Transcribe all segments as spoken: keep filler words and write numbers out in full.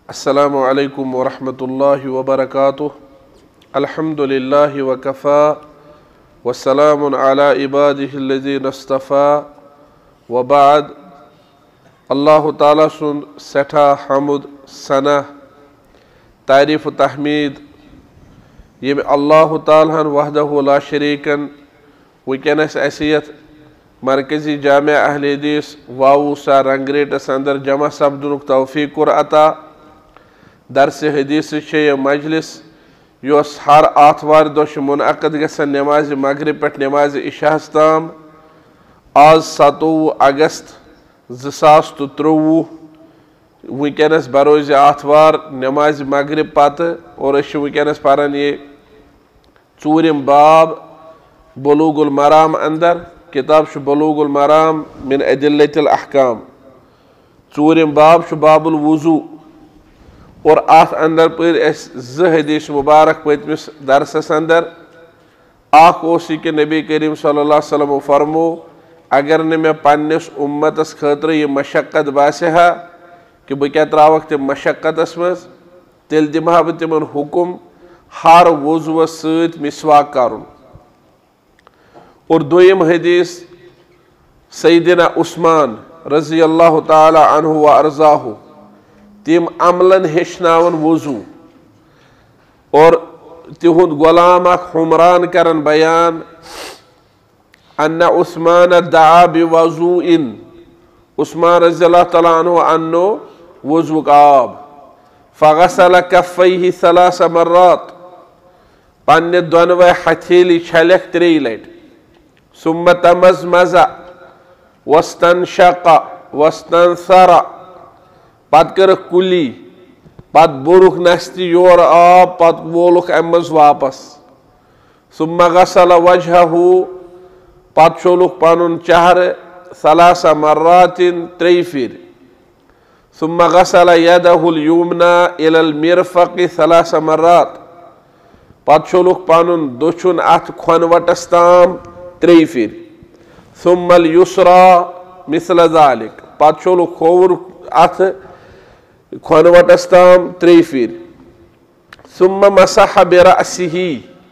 अस्सलामु अलैकुम वरहमतुल्लाहि वबरकातुह। अल्हम्दुलिल्लाहि वकफ़ा वस्सलामुन अला इबादिहिल्लज़ीना इस्तफ़ा व बाद। अल्लाह ताला सुंद सठा हमुद सना तारीफ़ तहमीद ये अल्लाह ताला वहदहु ला शरीकन वनस असियत मरकज़ी जामिया अहले हदीस वावूसा रंगरेटस अंदर जमा सपदनुक तौफीक कोर अता। दरस हदीस यह मजलिस योस हर आतवार दोह मुनअक़द गसन नमाज मगरिब पे नमाज इशाहस ताम। आज सतोवु अगस्त ज़िसास तो त्रोवु वनस बरोज़ आतवार नमाज मगरिब पत और वनस पारान ये चूरिम बाब बुलूगुल मराम अंदर किताब बुलूगुल मराम मिन अदिल्लतिल अहकाम। चूरिम बाब बाबुल वुज़ू और अत अंदर पर ज़ हदीस मुबारक पतमिस दरसस अंदर आख कि नबी करीम सल्लल्लाहु अलैहि वसल्लम फरमो अगर न मे पन्निस उम्मतस खतर यह मशक्कत बासहा कि बह क्या त्रावक तम मशक्कतस मज तेल दिमा बह तिमन हुकुम हर वुज़ुवस सत मिसवाक करुन। और दोयम हदीस सैयदना उस्मान रज़ी अल्लाह ताला अन्हु व अर्ज़ाहु तिम अमलन हेचनावन वुज़ू और तिहुंद गुलाम हुमरान करन बयान अन्ना उस्मान दआ बिवज़ूइन। उस्मान रज़ी अल्लाह ताला अन्हु अन्नो वुज़ू आब फ़ग़सल कफ़ैहि सलास मर्रात पन्ने दोनवे हथेली छलख त्रे लट। सुम्मा तमज़मज़ वस्तंशक़ वस्तंसर पत कर कुली पत बोरुख नस्ति योर आब पत वोलुख अमज वापस। सुम्मा गसल वजहहु पत छोलुख पनुन चेहर सलासा मर्रातिन त्रे फिर। सुम्मा गसल यदहुल युमना इलल मिरफ़क़ि सलासा मर्रात पत छोलुख पनुन दुछुन अथ खोनवटस ताम त्रे फिर। सुम्मल युसरा मिसल ज़ालिक पत छोलुख खोवर अथ खोनवटस ताम त्रे फिर। सुम्मा मसह बिरअसिही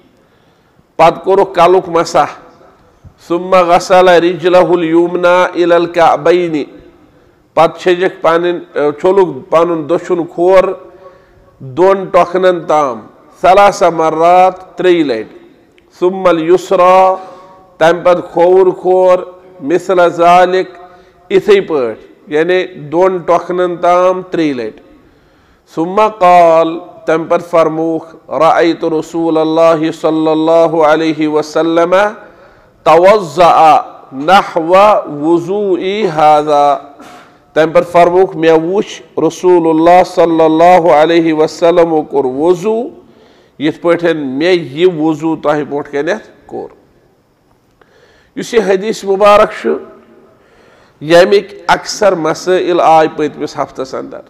पत कोरुख कलुक मसह। सुम्मा गसल रिजलहुल युमना इलल कअबैनि पत छजक पन छोलुक पनुन दुछुन खोर दोन टोखनन ताम सलासा मर्रात त्रे लट। सुम्मल युसरा तम पत खोवर खोर मिसल ज़ालिक इथे पट यानी दोन टोखनन ताम त्रे लट। सुम्मा क़ाल तम पत फरमूख रअयतु रसूलल्लाहि सल्लल्लाहु अलैहि वसल्लम तवज़्ज़अ नहव वुज़ूई हाज़ा। तम पत फरमूख मे वुच रसूलुल्लाह सल्लल्लाहु अलैहि वसल्लम कोर वुज़ू यिथ पठन मे यह वुज़ू तह पोट कनथ कोर। युस यह हदीस मुबारक छु यमिक अक्सर मसाइल आय पतमिस हफ्तस अंदर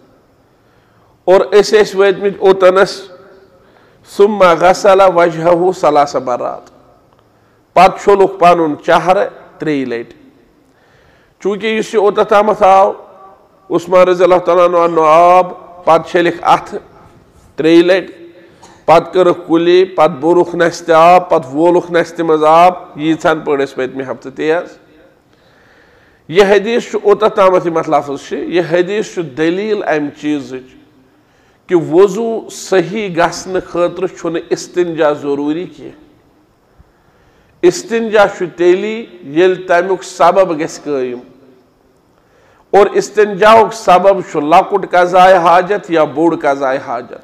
और अस वतमित ओतनस सुम्मा गसल वजहहु सलासा मर्रात पत छोलुख पनुन चेहर त्रे लट। चूंकि युस यह ओत तामत आव उस्मान रज़ी अल्लाह ताला अन्हु अन्नो आब पत छलिख अथ त्रे लट पत कर कुली पत बोरुख नस्ति आब पत वोलुख नस्ति मज आब यीथन पढ़ पतमे हफ्त तेज। यह हदीस ओत तामत मत लफ्ज़ यह हदीस दलील अम चीज कि वुज़ू सही गसन खतर छुन इस्तिंजा जरूरी की। इस्तिंजा तेली येल तमुक सबब गस कायम और इस्तिंजाउक सबब लकुट कज़ाए हाजत या बोड़ कज़ाए हाजत।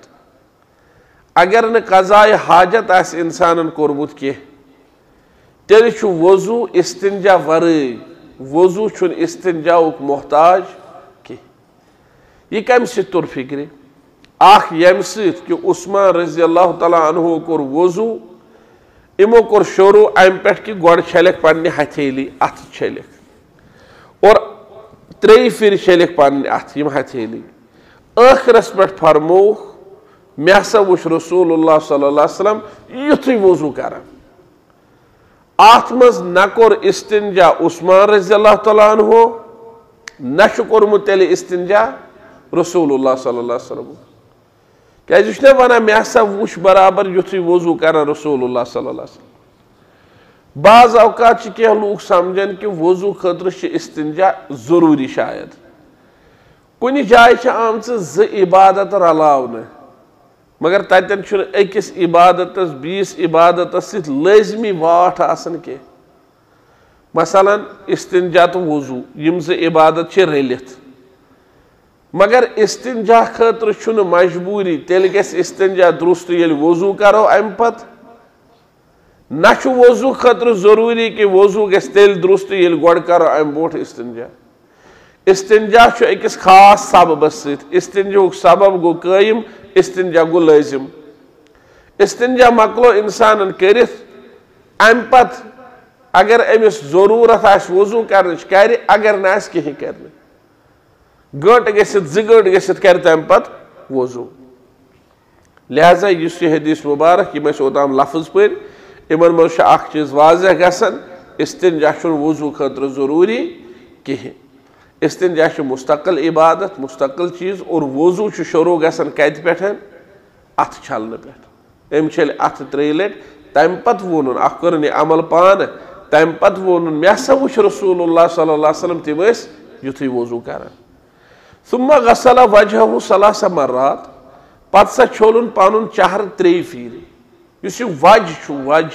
अगर न कज़ाए हाजत आस इंसान कोरमुत के तेल वुज़ू इस्तिंजा वरई वुज़ू छुन इस्तिंजाउक मोहताज कि यह कम तुर फिक्र आख यम सत कि उस्मान रज़ी अल्लाह ताला अन्हु कोर वुज़ू इमो कोर शुरू अम पे कि गोड़ छलख पन्ने हथेली अथ छलख और त्रे फिर छलख पन्ने अथ यम हथेली। आखिरस पे फरमोख मे हसा वुच रसूलुल्लाह सल्लल्लाहु अलैहि वसल्लम युथुई वुज़ू करन। अत मज न कोर इस्तिंजा उस्मान रज़ी अल्लाह ताला अन्हु न कोर्मुत तेल इस्तिंजा रसूलुल्लाह सल्लल्लाहु अलैहि वसल्लम। क्या ना वन मे हसा वुच बराबर युथु वजू कर रसूलुल्लाह सल्लल्लाहु अलैहि वसल्लम। बाज औकात कह लूक समझन कि वजू खतर इस्तिंजा जरूरी शायद कुछ जाय आम ज इबादत रलावन मगर ततन अकिस इबादत बीस इबादत लाजमी वाट आसन के मसलन इस्तिंजा तो वजू यम ज इबादत रलित मगर इस्तिंजा खतर मजबूरी तेल गस इस्तिंजा दुरुस्त ये वजू करो अम पत न वजू खतर जरूरी कि वजू गस तेल दुरुस्त ये गोड़ करो अम बोट इस्तिंजा। इस्तिंजा अकिस खास सबबस सत इस्तिंजा सबब गो कायम इस्तिंजा गो लाजिम। इस्तिंजा मकलो इंसान कर अम पत अगर अमिस जरूरत आस वजू कर अगर ना कहीं कर गंट गि गंट गसित कर तम पत वजू। लिहाजा इस हदीस मुबारक यम ओताम लफ्ज पर इन मज चीज वाजह गसन इस्तिंजा वजू खतर जरूरी कहें। इस्तिंजा मुस्तकिल इबादत मुस्तकिल चीज और वजू शुरू गसन कत पे अथ छलने पे अम छल अथ त्रे लट तम पत वोन अख कर अमल पान तम पत वोन मे हसा वुच रसूलुल्लाह सल्लल्लाहु अलैहि वसल्लम तम युथु वजू कर सुम्मा गसला वजहहु सलासा मर्रात पत सा छोलन पन चेहर त्रे फिर इस वज वज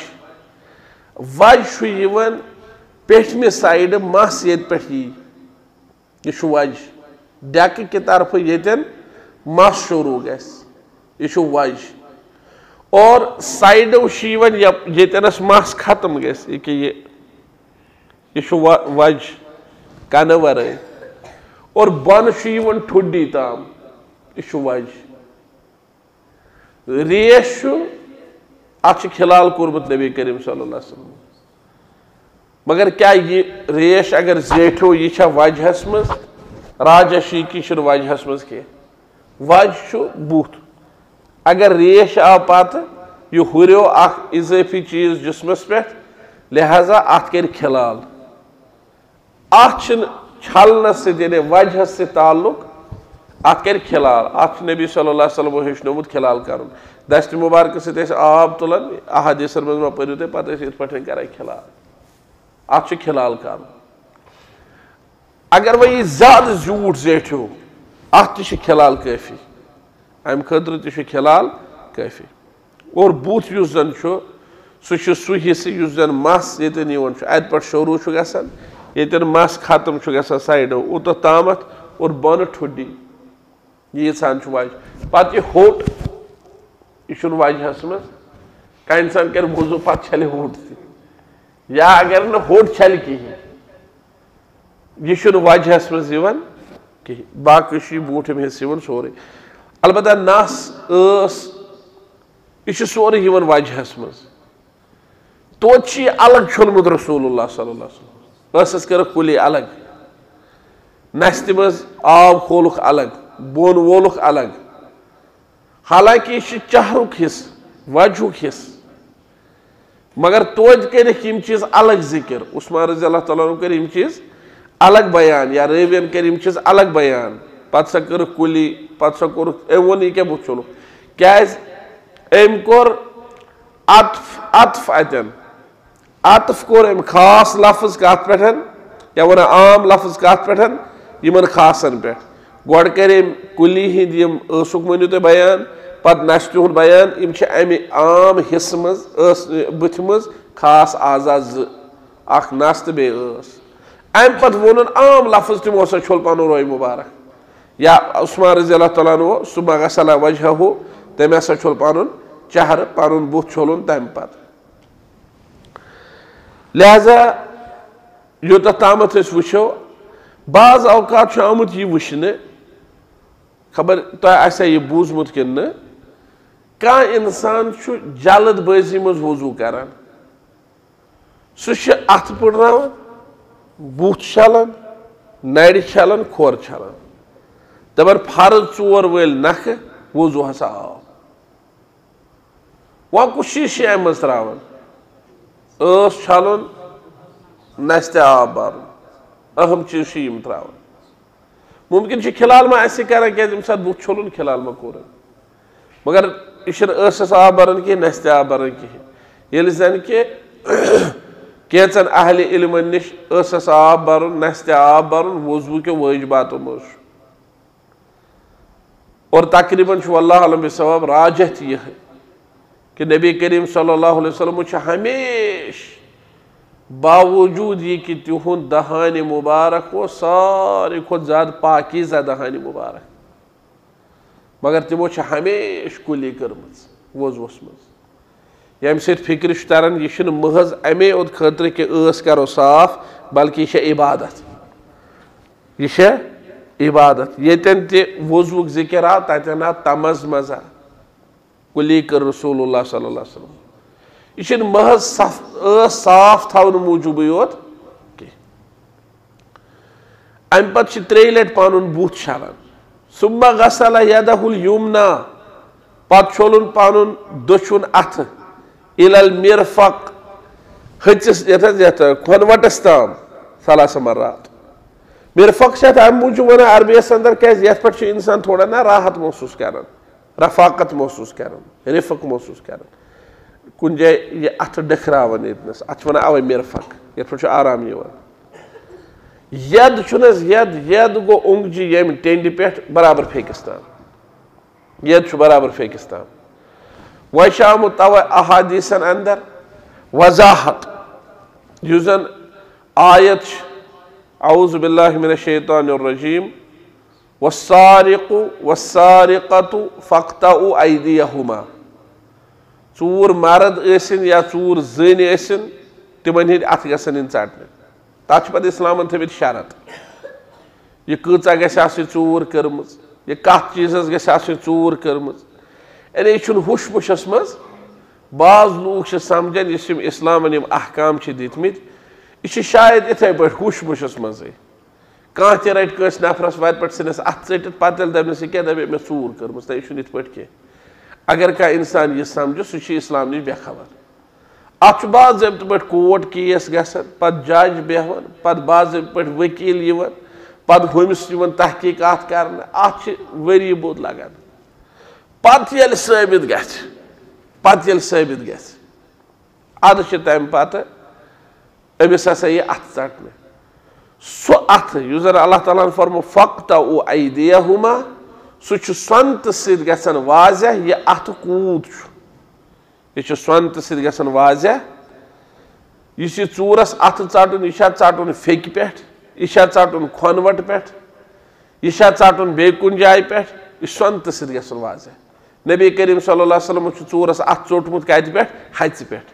वज पेठमे साइड मस ये पे यह वज डेक कि तरफ ये मस शुरू गह वज और साइडो येतनस मस खत्म गि यह वज कन वर और बन ठुडी ताम यह वज रेश अत खिलाल कोर्मुत नबी करीम सल्लल्लाहु अलैहि वसल्लम मगर क्या ये रेश अगर जेठो यह वजहस मज राजशीकी वजहस मज कह वज बुथ अगर रेश आव पत यह हुरो अख इजाफी चीज जिस्मस पे लिहाजा अत कर खिलाल अत छलनस यानी वजह से ताल्लुक अत कर खिलाल अत नबी सल्लल्लाहु अलैहि वसल्लम हेचनोमुत खिलाल कर दस्त मुबारक सत आब तुलान अहादीसन मज पढ़ो तुम पे इत पे कर खिलाल अत खिलाल कर अगर वह ज्यादा झूठ जेठो अत खिलाल काफी अम खतर त खिलाल काफी और बूथ उस जन सह सह हिस्से उस जन मस ये अत पे शुरू गसान ये मस खत्म गसान साइडो उत तामत और बन ठुडी यीसान वज पे होट यह वजहस मज का इंसान कर वजू पे छल होट या अगर न होट छल कहें यह वजहस मज कहें बाकी बूट हिस्से सोरे अलबत्ता नस यह सोरे वजहस मज तोत अलग छोलमुत रसूलुल्लाह सल्लल्लाहु अलैहि वसल्लम स कर कुली अलग नस्त मज आब खोलुक अलग बोन वोलुक अलग हालांकि यह चेहरुक हिस वजहुक हिस मगर तोत कर चीज अलग जिक्र उस्मान रज़ी अल्लाह तआला अन्हु कर चीज अलग बयान या रवियन कर चीज अलग बयान पत सा कर कुली पत सा कोर अम वो क्या बुत चलो क्या अम कोर अतफ अतफ अतन अतफ कोर अम खास लफ्ज कत पे या वन आम लफ्ज कत पे इन खासन पे गोड़ कर कुली हिंद यूक मनो तुम बयान पत नश्त हुंद बयान यम अमि आम हिस्स मज बुथ मज खास आजा ज अख नस्त बे अम पत वोन आम लफ्ज तमो सा छोल पन रोय मुबारक या उस्मान रज़ी अल्लाह तआला अन्हु सुम्मा गसला वजहहु तम हसा छोल पन चेहर पन बुथ छोलन तम पत लिहाजा योत तामत वो बाज अवकात आमुत यह वुचने खबर तुम यह बूजमुत कि कह इंसान जल्दबाजी मज वजू कर सह अथ पुड़ान बुथ छलान नड़ छलान खोर छलान दपान फर्ज चोर वल नख वजू हसा आव वह कुछ चीज अम मज त्रावान छलन नस्त आब बार अहम चीज यम त्रावान मुमकिन खिलाल मा कर क्या बुथ छोलन खिलाल मा कोर मगर यह ٲसस आब बरन कह नस आब बरन कह ये जन कि कैचन अहल इल्मन निश ٲसस आब बरन नस आब बरन वजू के वाजिबातों मज और तकरीबन अल्लाह अलम बिसवाब राजह यह कि नबी करीम सल्लल्लाहु अलैहि वसल्लम हमेश बावजूद ये कि तिहुंद दहान मुबारक वो सारे खुद ज़्यादा पाकीज़ा दहान मुबारक मगर तिमो हमेश कुली कर्मज वज़ुस मज यम सत फिक्र तरन यह महज अमे ओत खतर कि ٲस करो साफ बल्कि यह इबादत यह इबादत येतन ते वज़ुक जिक्र आव ततन आव तमज मजा कुली कर रसूलुल्लाह सल्लल्लाहु अलैहि वसल्लम यह महज साफ थवन मूजूब योत अम पे त्रे लट पान बुथ छालान सुम्मा गसल यदहुल युमना पत छोलन पान दछुन अथ इलल मिरफक हथिस यथ खोनवटस ताम सलास मर्रात मिरफक से अम मूजूब वन अरबियस अंदर क्या पे इंसान थोड़ा ना राहत महसूस कर रफाकत महसूस कर रिफक महसूस कर कुन जाए ये अथ डखरावन इतनस अथ वन अवे मिरफक ये पे आराम यद चुनस यद यद गो उंगजी यम टेंड पे बराबर फेकिस ताम यद बराबर फेकिस ताम वह आमुत तवे अहादीसन अंदर वजाहत युस जन आयत औज़ु बिल्लाहि मिनश शैतानिर रजीम वस्सारिकु वस्सारिकतु फक्तउ अयदियहुमा चूर मर्द ऐसिन या चूर जन ऐसिन तिमन हिंद अथ गसन इन षटने तथ पे इस्लामन थवित शरत यह कचा गि चूर कर्म यह कत चीजस गि चूर कर्म यानी यह हुश मुशस मज बाज लूक समझान इस इस्लामन अहकाम दितमित यह शायद इथे पे हुश मुशस मज कह त रट कस नफरस वत पे सिनस अथ टित पे दपनस क्या दपे मे चूर कर्म ना यह इत पे कह अगर कह इंसान यह समझ सह इस्लाम नश बेखबर अत बाज़ाब्त पे कोर्ट केस गसन पत जज बेहन पत बाज़ाब्त पे वकील पत हुमिस तहकीकात कर अत वरी बोध लगान पत ये साबित ग पत ये साबित ग अद तम पे अमिस हसा यह अथ षटने सो अथ युस जन अल्लाह ताला फरमो फक्तउ अयदियहुमा सह स्वंत सत गसन वाज़ह यह अथ कूद यह स्वंत सत गसन वाज़ह इस चूरस अथ षटन यह षटन फेक पे यह षटन खोनवट पे यह षटन बे कुन जाय पे यह स्वंत सत गसन वाज़ह नबी करीम सल्लल्लाहु अलैहि वसल्लम चूरस अथ चोटमुत कत पे हच पे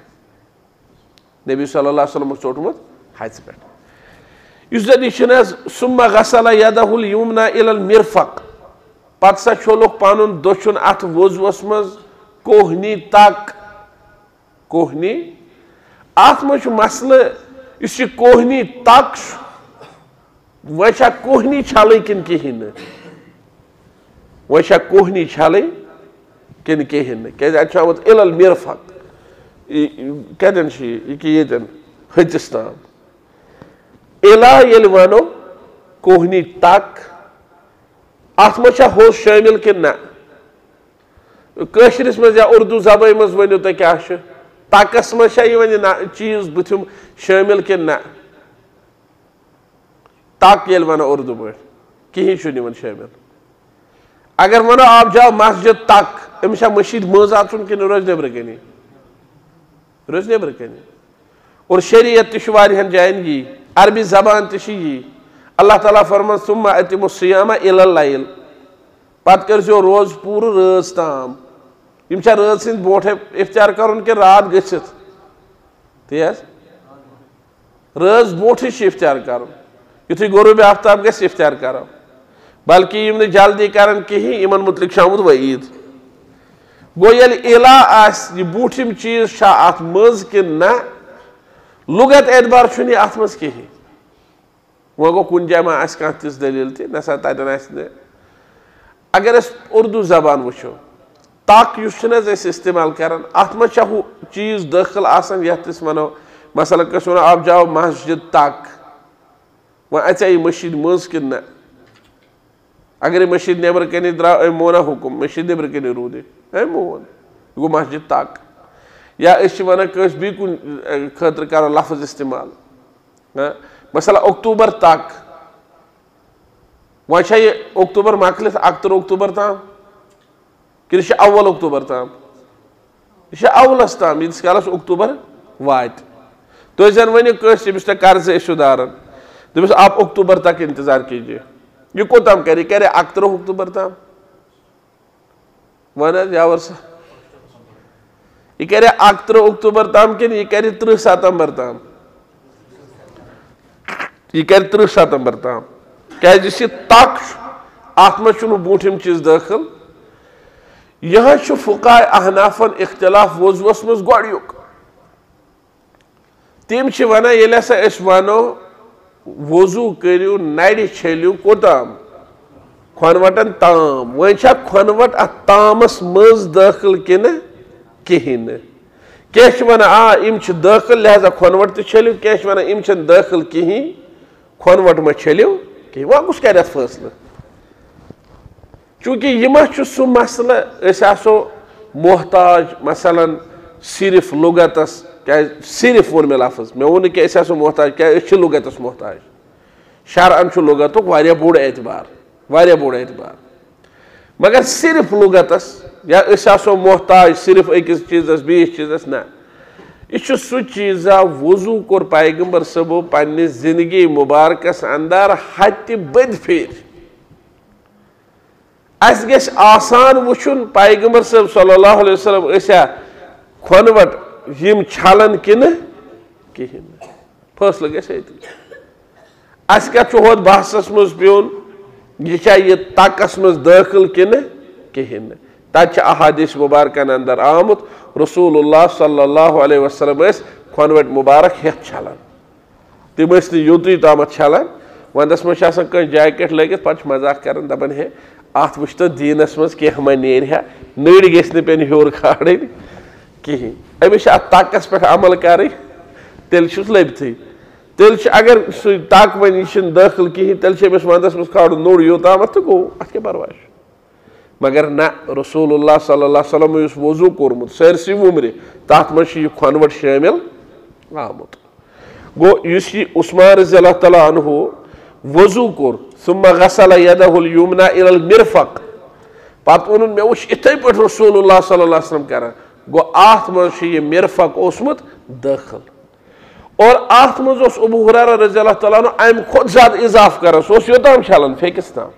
नबी सल्लल्लाहु अलैहि वसल्लम चोटमुत हच पे इस जन यह सुम्मा गसल यदहुल युमना इलल मिरफक पत सा छोलुक पानुन दछुन अथ वजुअस मज कोहनी तक कोहनी अत मज मसले इस कोहनी तक वह कोहनी छल किन कहें वह कोहनी छल किन कहें क्या आमुत इलल मिरफक कतन ये हथिस ताम इला ये वनो कोहनी तक अत मह हो शामिल कि ना कशरिस मज या उर्दू जबान मज वनो तुम क्या तकस मह ना चीज बुथुम शामिल कि ना तक ये वनो उर्दू पे कहें शामिल अगर वनो आप जाओ मस्जिद तक अमिस मशीद मज आचुन कि रोज नबर कनी रोज नबर कनी और शरीयत तहन जान यी अरबी जबान तशी अल्लाह ताला फरमान सुम्मा अतिमुस सियामा इलल लैल पत करो रोज पूर रज ताम यम रज सद ब्रोटे इफ्तार कर कि रात गसित तेज रज ब्रोटे इफ्तार कर युथु गुरूब आफ्ताब गस इफ्तार करो बल्कि यम जल्दी कर कहें इन मुतलिक आमुत वईद गो ये इला यह बूठिम चीज अत मज कि ना लुगत एतबार अत मज कहें वह गो कुन जाय मा कह तिस दलील नसा तन अगर उर्दू जबान वो तक इस्तेमाल कर अत मह चीज दाखिल आसान यथ वनो मसलन कस वो आप जाओ मस्जिद तक वह अचा यह मशीद मज कि ना अगर मस्जिद नेबर कन द्राव अम मोना हुकुम मस्जिद नेबर कन रूद अम मोन यह गो मस्जिद तक या वन बी कुन खतर करो लफ्ज इस्तेमाल मसला अक्टूबर तक वह अक्टूबर मकलित अक्तर अक्टूबर ताम कि अव्वल अक्टूबर ताम यह अव्वलस ताम यीस कालस अक्टूबर वात तुम जन वो कमिस ते कर्ज इशूदारन दस आप अक्टूबर तक इंतजार कीजिए यह कोताम करे करे अक्तर अक्टूबर ताम वन यावर सा यह करे अक्तर अक्टूबर ताम कि यह करे त्रिह सितंबर ताम यह करे त्रिह सितंबर ताम क्या तक अत मह बूठिम चीज दाखिल यह फुकाए अहनाफन इख्तिलाफ वजुअस मज गोयुक तम वन ये हसा वनो वजू करू नड़ छेलू कोताम खनवटन ताम वन खनवट अत तामस मज दाखिल कि कहें क्या वन आ इम दाखिल लिहाजा खनवट तो छेलू क्या वन इम दाखिल कहें खनवट मा छेलू कहें वह कुछ कर फैसले चूंकि यह सह मसल आसो मोहताज मसलन सिर्फ लुगतस क्या सिर्फ वो मे लफ्ज मे वो कि आसो मोहताज क्या लुगतस मोहताज शरअन लुगतुक वारिया बोड़ एतबार वारिया बोड़ एतबार मगर सिर्फ लुगतस या आसो मोहताज सिर्फ अकिस चीजस बीस चीजस ना यह सह चीज़ा वजू कोर पैगंबर सबो पन्ने जिंदगी मुबारकस अंदर हत्य बद फेर अस गस आसान वुचुन पैगंबर सब सल्लल्लाहु अलैहि वसल्लम ऐसा खनवट यम छलन किन कहें फैसले गस अस क्या होत बहसस मज प्योन यह तकस मज दाखिल किन कहें तत अहादीस मुबारकन अंदर आमुत रसूलुल्लाह सल्लल्लाहु अलैहि वसल्लम खनवट मुबारक हेत छलन तम यूत ताम छलन वंदस मज जैकेट लगित पे मजाक कर दपान हे अत वुच तो दीनस मज कह मा नेर नड़ गि पेन हूर खाड़ कहें अमिस अत तकस पे अमल कर तेल लबथी तेल अगर सह तक वन यह दाखिल कहें तेल वंदस मज खाड़ नोड़ योताम तो गो अत क्या परवाह मगर ना रसूलुल्लाह सल्लल्लाहु अलैहि वसल्लम युस वजू कोरमुत सरसी उम्र तथ मज यह खनवट शामिल आमुत गो युस यह उस्मान रज़ियल्लाहु तआला अन्हु वजू कोर सुम्मा गसल यदहुल युमना इलल मिरफक पत वोन मे वुच इथे पे रसूलुल्लाह सल्लल्लाहु अलैहि वसल्लम कर गो अत मज यह मिरफक ओसमुत दाखिल और अत मज अबू हुरैरा रज़ियल्लाहु तआला अन्हु अम खुद ज्यादा इजाफ कर योताम छलन फेकिस ताम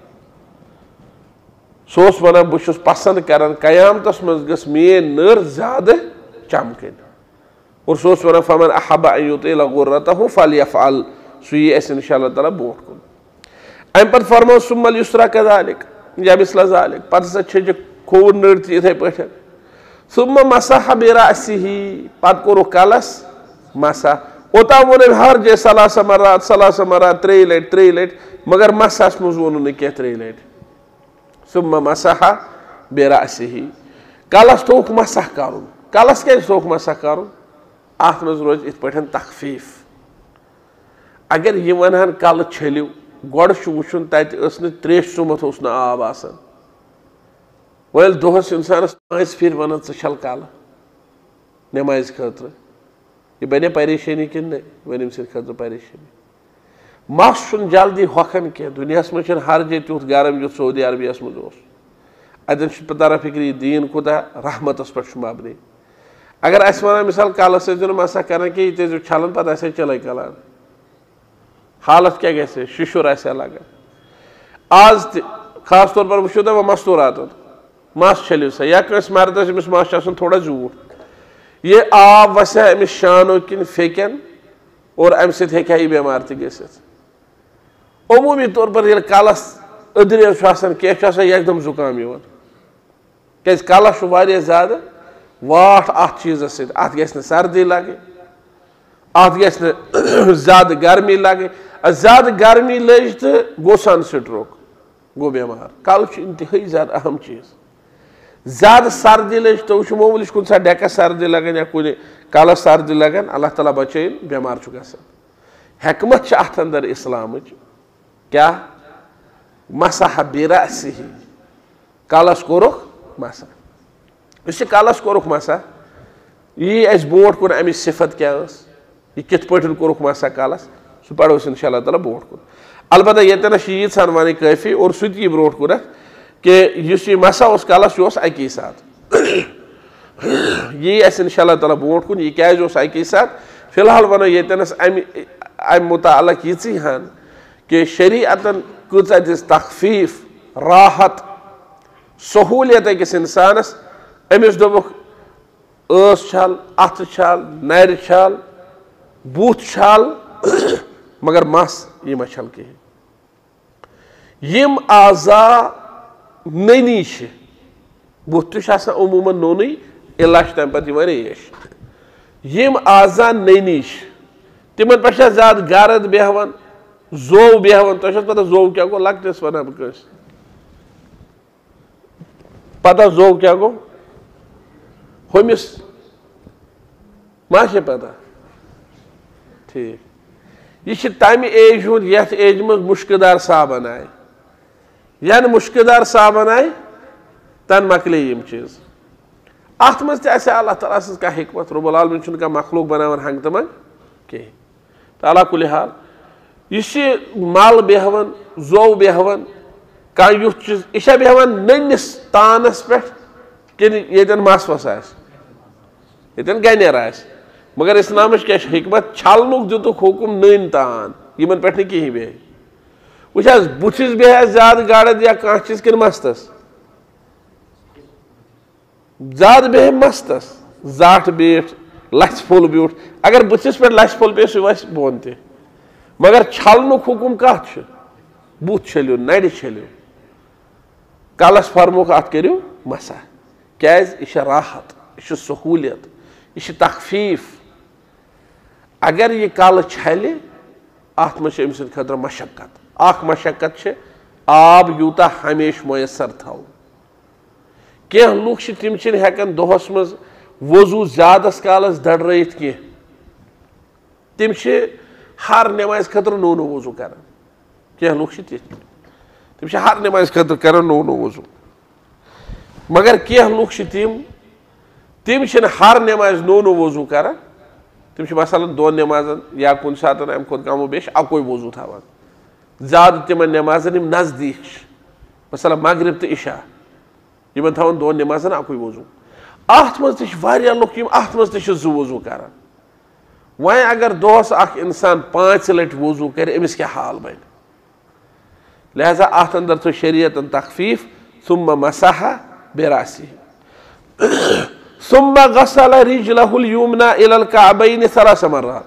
सह वन बहुत पसंद कर कयामतस मज गस मेन नर ज्यादा चमकन और सह वन फमन अहब अन युतिल गुर्रतहु फलयफअल सह यी अस इंशाअल्लाह ताला ब्रोट कुन अम पे फरमो सुम्मल युस्रा कज़ालिक या मिस्ल ज़ालिक पत हसा छज खोर नर त इथे पे सुम्मा मसह बिरासिही पत कोर कलस मसह ओता वो हर जय सलास मरात सलास मरात त्रे लट त्रे लट मगर मसहस मज वो कह त्रे लट सुम्मा मसह बिरासिही कलस थोक मसह कर कलस क्या थोक मसह कर अत मज रोज इत पे तखफीफ अगर यह वन कल छलिव गोड़ वुचुन तत त्रेश चुमत उस आब आसान वल दोहस इंसानस पांच फिर वन चल कल नमाज खतर यह बने परेशानी कि वन अम सर परेशानी मस जल्दी हखन कह दुनिया मज हर जगह तुथ गरम युथ सऊदी अरबिया मज अतन तरह फिक्र दीन खुदा रहमतस पे मबनी अगर अस वन मिसाल कल मसा कर कि छलन पे चल कलान हालत क्या गि शिशुर आ लगा आज खास तौर पर वो दपा मस्तूरात मस छलिव सा या कस मर्दस अमिस मस थोड़ा जूठ ये आब वसा अमिस शानो किन फेकन और अम सह बेमार त गसित अमूमी तौर पर ये कलस अदर कह एकदम जुकाम क्या कलस ज्यादा वाट अत चीज़ अत गि सर्दी लगे अत गि ज्यादा गर्मी लगे ज्यादा गर्मी लज तो गो सन स्ट्रोक गो बेमार कल इंतहाई ज्यादा अहम चीज़ ज्यादा सर्दी लज तो वो मोमूली कुछ सा डेकस सर्दी लगन या कुछ कलस सर्दी लगन अल्लाह ताला बचन बेमार गसान हकमत अत अंदर इस्लाम क्या मसह बिरअसिही कलस कोरुख मसह इस कलस कोरुख मसह यी अस बोट कुन अमिच सिफत क्या यह कित पठन कोरुख मसह कलस सह पढ़ो इंशाअल्लाह ताला बोट कुन अलबत्ता यतनस यीत्सान वन काफी और सह यी ब्रोट कुन कि इस यह मसह उस कलस यह अकी साथ यी अस इंशाअल्लाह ताला बोट कुन यह क्या अकी साथ फिलहाल वनो यतनस अमि अमि मुताल्लिक यीची हन कि शरीअतन कूचा दिस तखफीफ राहत सहूलियत अकिस इंसानस अमिस दोबुक ٲस छल अथ छल नर छल बुथ छल मगर मस यह मा छल कहीं यम आजा ननी बुथ तो अमूमन नोन इला तम पे रेश यम आजा ननी तिमन पे ज्यादा गरद बेहवान जोव बेहवान तुम पता जोव क्या गो लकटिस वन बह पता जोव क्या गो हुमिस मा पता ठीक यह तमि एज हुंद यथ एज मज मुश्कदार साबन आय यान मुश्कदार साबन आय तन मकले यम चीज अत मज अल्लाह ताला सज कह हिकमत रब्बुल आलमीन छुन कह मखलूक बनावन हंग तमन कहीं तो अला कुल हाल यह मल बेहवन जोव बेहवन कह युथ चीज यह बेहवन ननिस तानस पे कि यन मस वस आन गनर आ मगर इस्लाम क्या हिकमत छलनुक दितुक हुकुम नन तान यमन पे कहीं बे वह बुथिस बेह ज्यादा गड़द या कह चीज कि मस्तस ज्यादा बेह मस्तस जाट बेठ लच फुल ब्यूठ अगर बुथिस पे लच फुल पे सह वस बोन ते मगर छलनुक हुकुम कत बुथ छलियो नर छलियो कलस फरमुक अत करियो मसा क्या यह राहत यह सहूलियत यह तखफीफ अगर यह कल छल अत मे अम सद मशक्कत अख मशक्कत आब यूता हमेशा मयसर थो कह लुक तम हेकन दोहस मज वजू ज्यादस कालस दड़रत कह तम हर नमाज खतर नो नो वजू कर कह लुक तम हर नमाज खतर कर नो नो वजू मगर कह लुक तम तम हर नमाज नो नो वजू कर तम मसलन दोन नमाजन या कुन सात अम खुद कमो बेश अकोई वजू थवान ज्यादा तिम नमाजन नजदीक मसलन मगरिब तो इशा इन थवान दोन नमाजन अकोई वजू अत मज लुक अत मज जो वजू कर वह अगर दोस अख इंसान पांच लट वजू कर अमिस क्या हाल बन लिहाजा अत अंदर थो शरीयतन तखफीफ सुम्मा मसह बिरासिही सुम्मा गसल रिजलहुल युमना इलल काबैन सलास मर्रात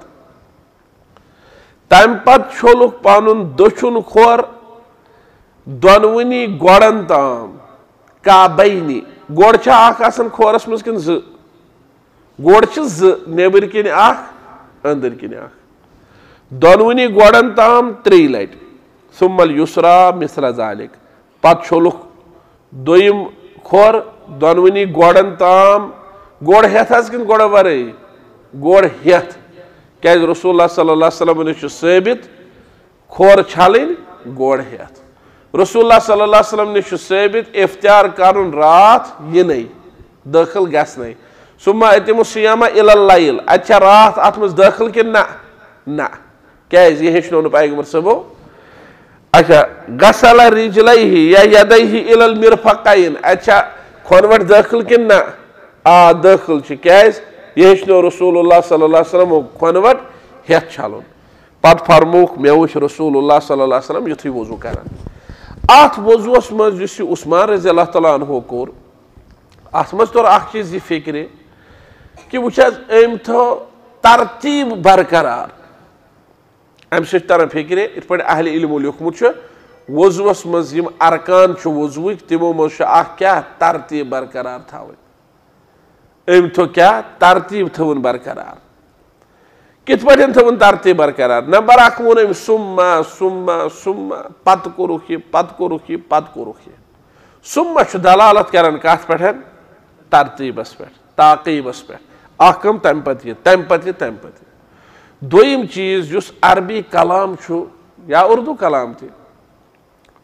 तम पत छोलुक पानुन दछुन खोर दोनवनी गोड़न ताम काबैनी गोड़ आसन खोरस मज किन ज गोड़ ज नेबर किन अंदर किन दोनवनी गोड़न ताम त्रे लट सुम्मल युसरा मिसला जालिक पत छोलुक दोयम खोर दोनवनी गोड़न ताम गोड़ हेथ किन गोड़ वर गोड़ हेथ क्या रसूलुल्लाह सल्लल्लाहु अलैहि वसल्लम साबित खोर छलन गोड़ हेथ रसूलुल्लाह सल्लल्लाहु अलैहि वसल्लम निश साबित इफ्तार करन रात यिनै दाखिल गसनै सुम्मा अतिमु सियामा इलल लैल अच्छा रात अत मज दाखिल कि ना ना क्या यह हेचनो पैगंबर सबो अच्छा गसल रिजलैहि या यदैहि इलल मिरफक़ैन अच्छा खोनवट दाखिल कि ना आ दाखिल क्या यह हेचनो रसूलुल्लाह सल्लल्लाहु अलैहि वसल्लम खोनवट हेथ छलन पत फरमूक मे वुच रसूलुल्लाह सल्लल्लाहु अलैहि वसल्लम युथै वजू करन अत वजूस मज युस उस्मान रज़ियल्लाहु तआला अन्हु कोर अत मज तोर अख चीज यह फिक्र कि वुच अम थो तरतीब बरकरार अम सत तरन फिक्र इत पे अहले इल्मो लिखमुत वजूस मज यम अरकान वजूक तिमो मज क्या तरतीब बरकरार थवन अम थो क्या तरतीब थवन बरकरार कित पे थवन तरतीब बरकरार नंबर अख वोन सुम्मा सुम्मा सुम्मा पत कोरुख यह पत कोरुख यह पत कोरुख यह सुम्मा दलालत करन कत पे तरतीबस पे ताकीबस पे अखम तम पत यह तम पत यह तम पत दोयम चीज जुस अरबी कलाम छु या उर्दू कलाम ति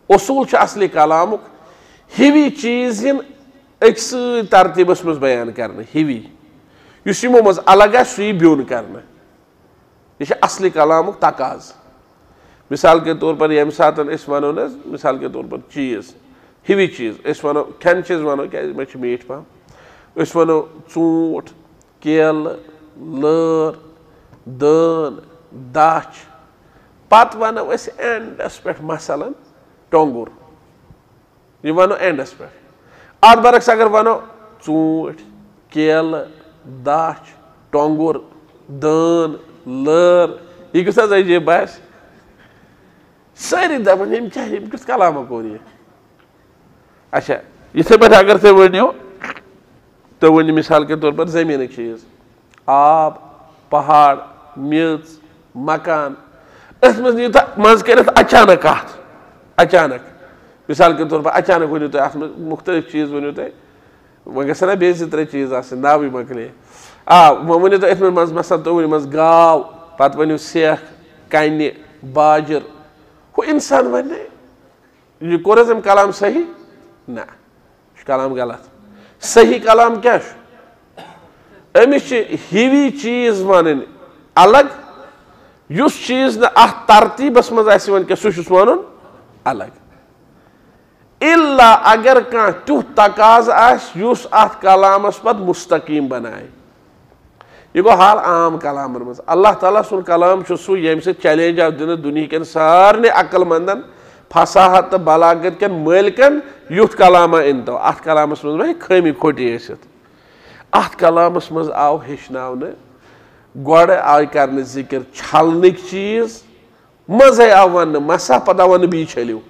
उसूल छ असली कलामुक हिवी चीज इन अक्स तरतीबस मज बयान करने हिवी युस यमो मज अलग आ सु ब्योन करने यह असली कलामुक तकाज। मिसाल के तौर पर यम सात वनो न मिसाल के तौर पर चीज हिवी चीज वनो खेन चीज वनो क्या मे मीठ पह वनो चूट केल लर दान दच पत वनो एंडस पे मसलन टोंगुर यह वनो एंडस पे अत बरक्स अगर वनो चूट केल दच टोंगुर दान लर यह किस अजीब बास सारी दपान क्या किस कलामा कोर यह। अच्छा इथे पे अगर तुम वनो तो वन मिसाल के तौर पर जमीन चीज आब पहाड़ मेज मकान अथ मज मज कर अचानक कत अचानक मिसाल के तौर पर अचानक वन तुम अत मुख्तलिफ चीज वन तुम वह गना बे त्रे चीज नाव मकले आ वो वन तुम अथ मज मसल तुम वन मज गाव पत वन सेख कन बाजर वो इंसान वन यह कोर अम कलाम सही ना कलाम गलत सही कलाम क्या अमिस हिवी चीज वन अलग युस चीज न अत तरतीबस मज वन सह वन अलग इल्ला अगर कह तुथ तकाज आस अत कलामस पत मुस्तकीम बनाए यह गो हाल आम कलामन मज अल्लाह ताला सुन कलाम सह यम सत चैलेंज आव दिन दुनिया के सारे अक्लमंदन फसाहत तो बलागत के मालिकन युथ कलामा इन तो अत कलामस मज वह खमी खोटी अत कलामस मज आव हेचन गोड़ आय कर जिक्र छलनिक चीज मजे आव वन मसा पता वन बी छलियो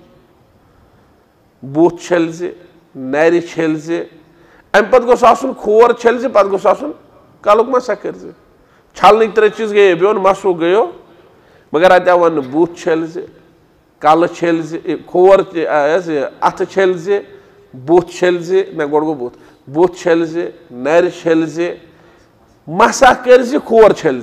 बूथ छल नर छल अम पे गोस खोर छल पे गोस कलुक मसा कर छलनिक त्रे चीज गए ब्योन मसू गयो मगर अत आव वन बूथ छल कल छल खोर अथ छल बूथ छल ना गोड़ गो बूथ बूथ छल नर छल मसा कर खोर छल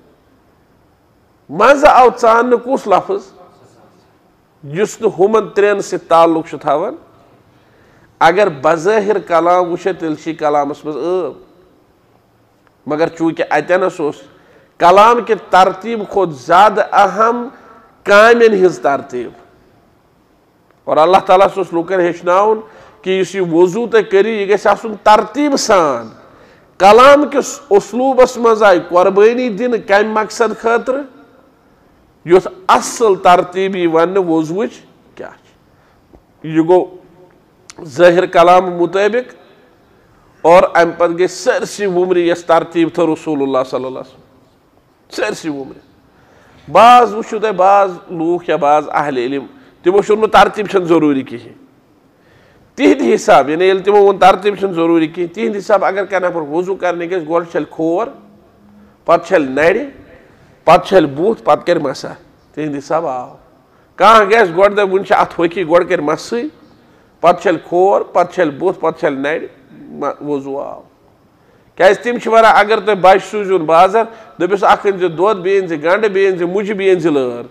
मज आव चान कुस लफ्ज युस हुमन त्रेन सि ताल्लुक थावन अगर बज़ाहिर कलाम वुचे तेल कलामस मज ٲb मगर चूंकि अतनस कलाम के तरतीब खुद ज्यादा अहम कामन हिज तरतीब और अल्लाह ताला लुकन हेचनाउन कि इस वजू तुम करो यह गई तरतीब सान कलाम किस उसलूबस मज आय कुर्बानी दिन कम मकसद खतर युथ असल तरतीब वन वजू क्या यह गो ज़ाहिर कलाम मुताबिक और अम पे गई सरसी वुमरी यस तरतीब थो रसूलुल्लाह सल्लल्लाहु अलैहि वसल्लम सरसी वुमरी बाज वो तुम बाज लूख या बाज अहले इल्म तमो वो तरतीब जरूरी कहें तिहद हिसाब यानी तमो वो तरतीब जरूरी कहें तिहद हिसाब अगर क्या नफर वजू करने गो गोड़ छल खोर पत छल नर पत छल बूथ पत कर मसा तिहद हिसाब आव कह गैस गोड़ दे वन अत होकी गोड़ कर मसई पत छल खोर पत छल बूथ पत छल नर वजू आव क्या तम वन अगर तुम बच सूजुन बाजार दपिस अख अन दोद बी अन गंड बी अन मुज बी अन लर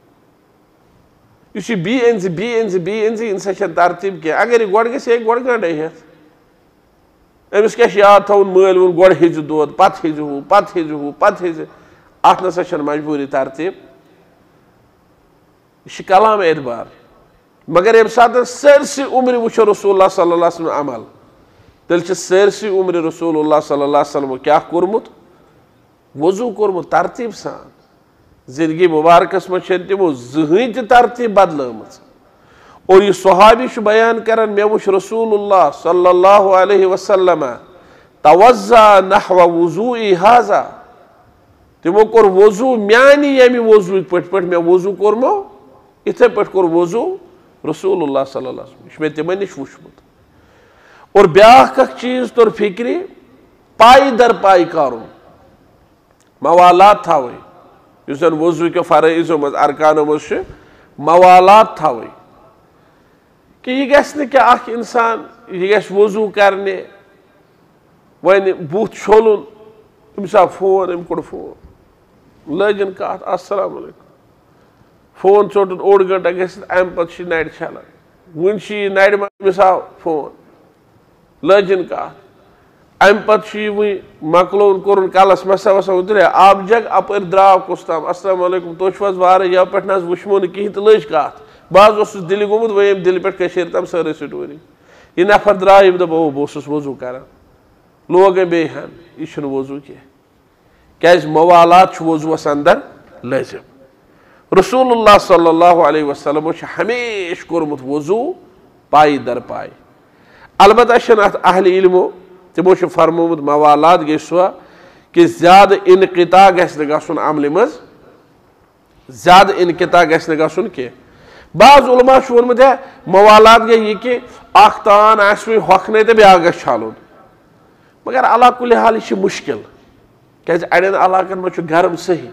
इस बी अन बी अन बी अन इन सा तरतीब क्या अगर यह गोड़ गे गोड़ गंड हेत अमिस क्या याद थवन मल वो गोड़ हेज दोद पत हेज हू पत हेज हू पत हेज अत नसा मजबूरी तरतीब यह कलाम एतबार मगर यम सात सरसी उम्र वो रसूलुल्लाह सल्लल्लाहु अलैहि वसल्लम अमल तेल सरसी उम्र रसूलुल्लाह सल्लल्लाहु अलैहि वसल्लम क्या कोरमुत वजू कोरमुत तरतीब सान जिंदगी मुबारकस मज तमो जहन त तरतीब बदलम और यह सहाबी बयान कर मे वो रसूलुल्लाह सल्लल्लाहु अलैहि वसल्लम तवज्जा नहव वुज़ूई हाजा तमो कोर वजू म्यानी यमि वजू पे पे मे वजू कोरमो इथे पे कोर वजू रसूलुल्लाह सल्लल्लाहु अलैहि वसल्लम मे तिमन निश वुचमुत और ब्याख चीज तोर फिक्री पाई दर पाई कारुन मवालात थावे युस वजू के फराइजो मज अरकानो मज मवालात थावे कि यह गि क्या अख इंसान यह गि वजू करने वन बूथ छोलुन अमिस आव फोन अम कोड़ फोन लगन कत अस्सलाम वालेकुम फोन चोटन ओड गंटा गम पे नड़ छलान वन नड़ मिसाल फोन लजन कत अम पे वह मकलोन कोर कलस मसा वसा उतर आब जग अपर द्राव कुस तम अस्सलाम वालेकुम तुम वार यह पे वो नो कहें तो लज कत बस दिल गोमुत वम दिल पे तम सारी स्टोरी यह नफर द्राव यम दप बह वजू कर लोग बेहन यह वजू कह क्या मवालात वजूस अंदर लजिम रसूलुल्लाह सल्लल्लाहु अलैहि वसल्लम हमेश कोर्मुत वजू पाई दर पाई अलबत्ता अहल इल्मो तमो फरमोमुत मवालात गई सो कि ज्यादा इनकिता गन अमल मज ज्यादा इनकिता गन कह बाज उलमा वोनमुत है मवालात गई यह कि अख तान होखने तो ब्या छालुन मगर अला कुल हाल यह मुश्किल क्या अड़न इलाकन मज गर्म सही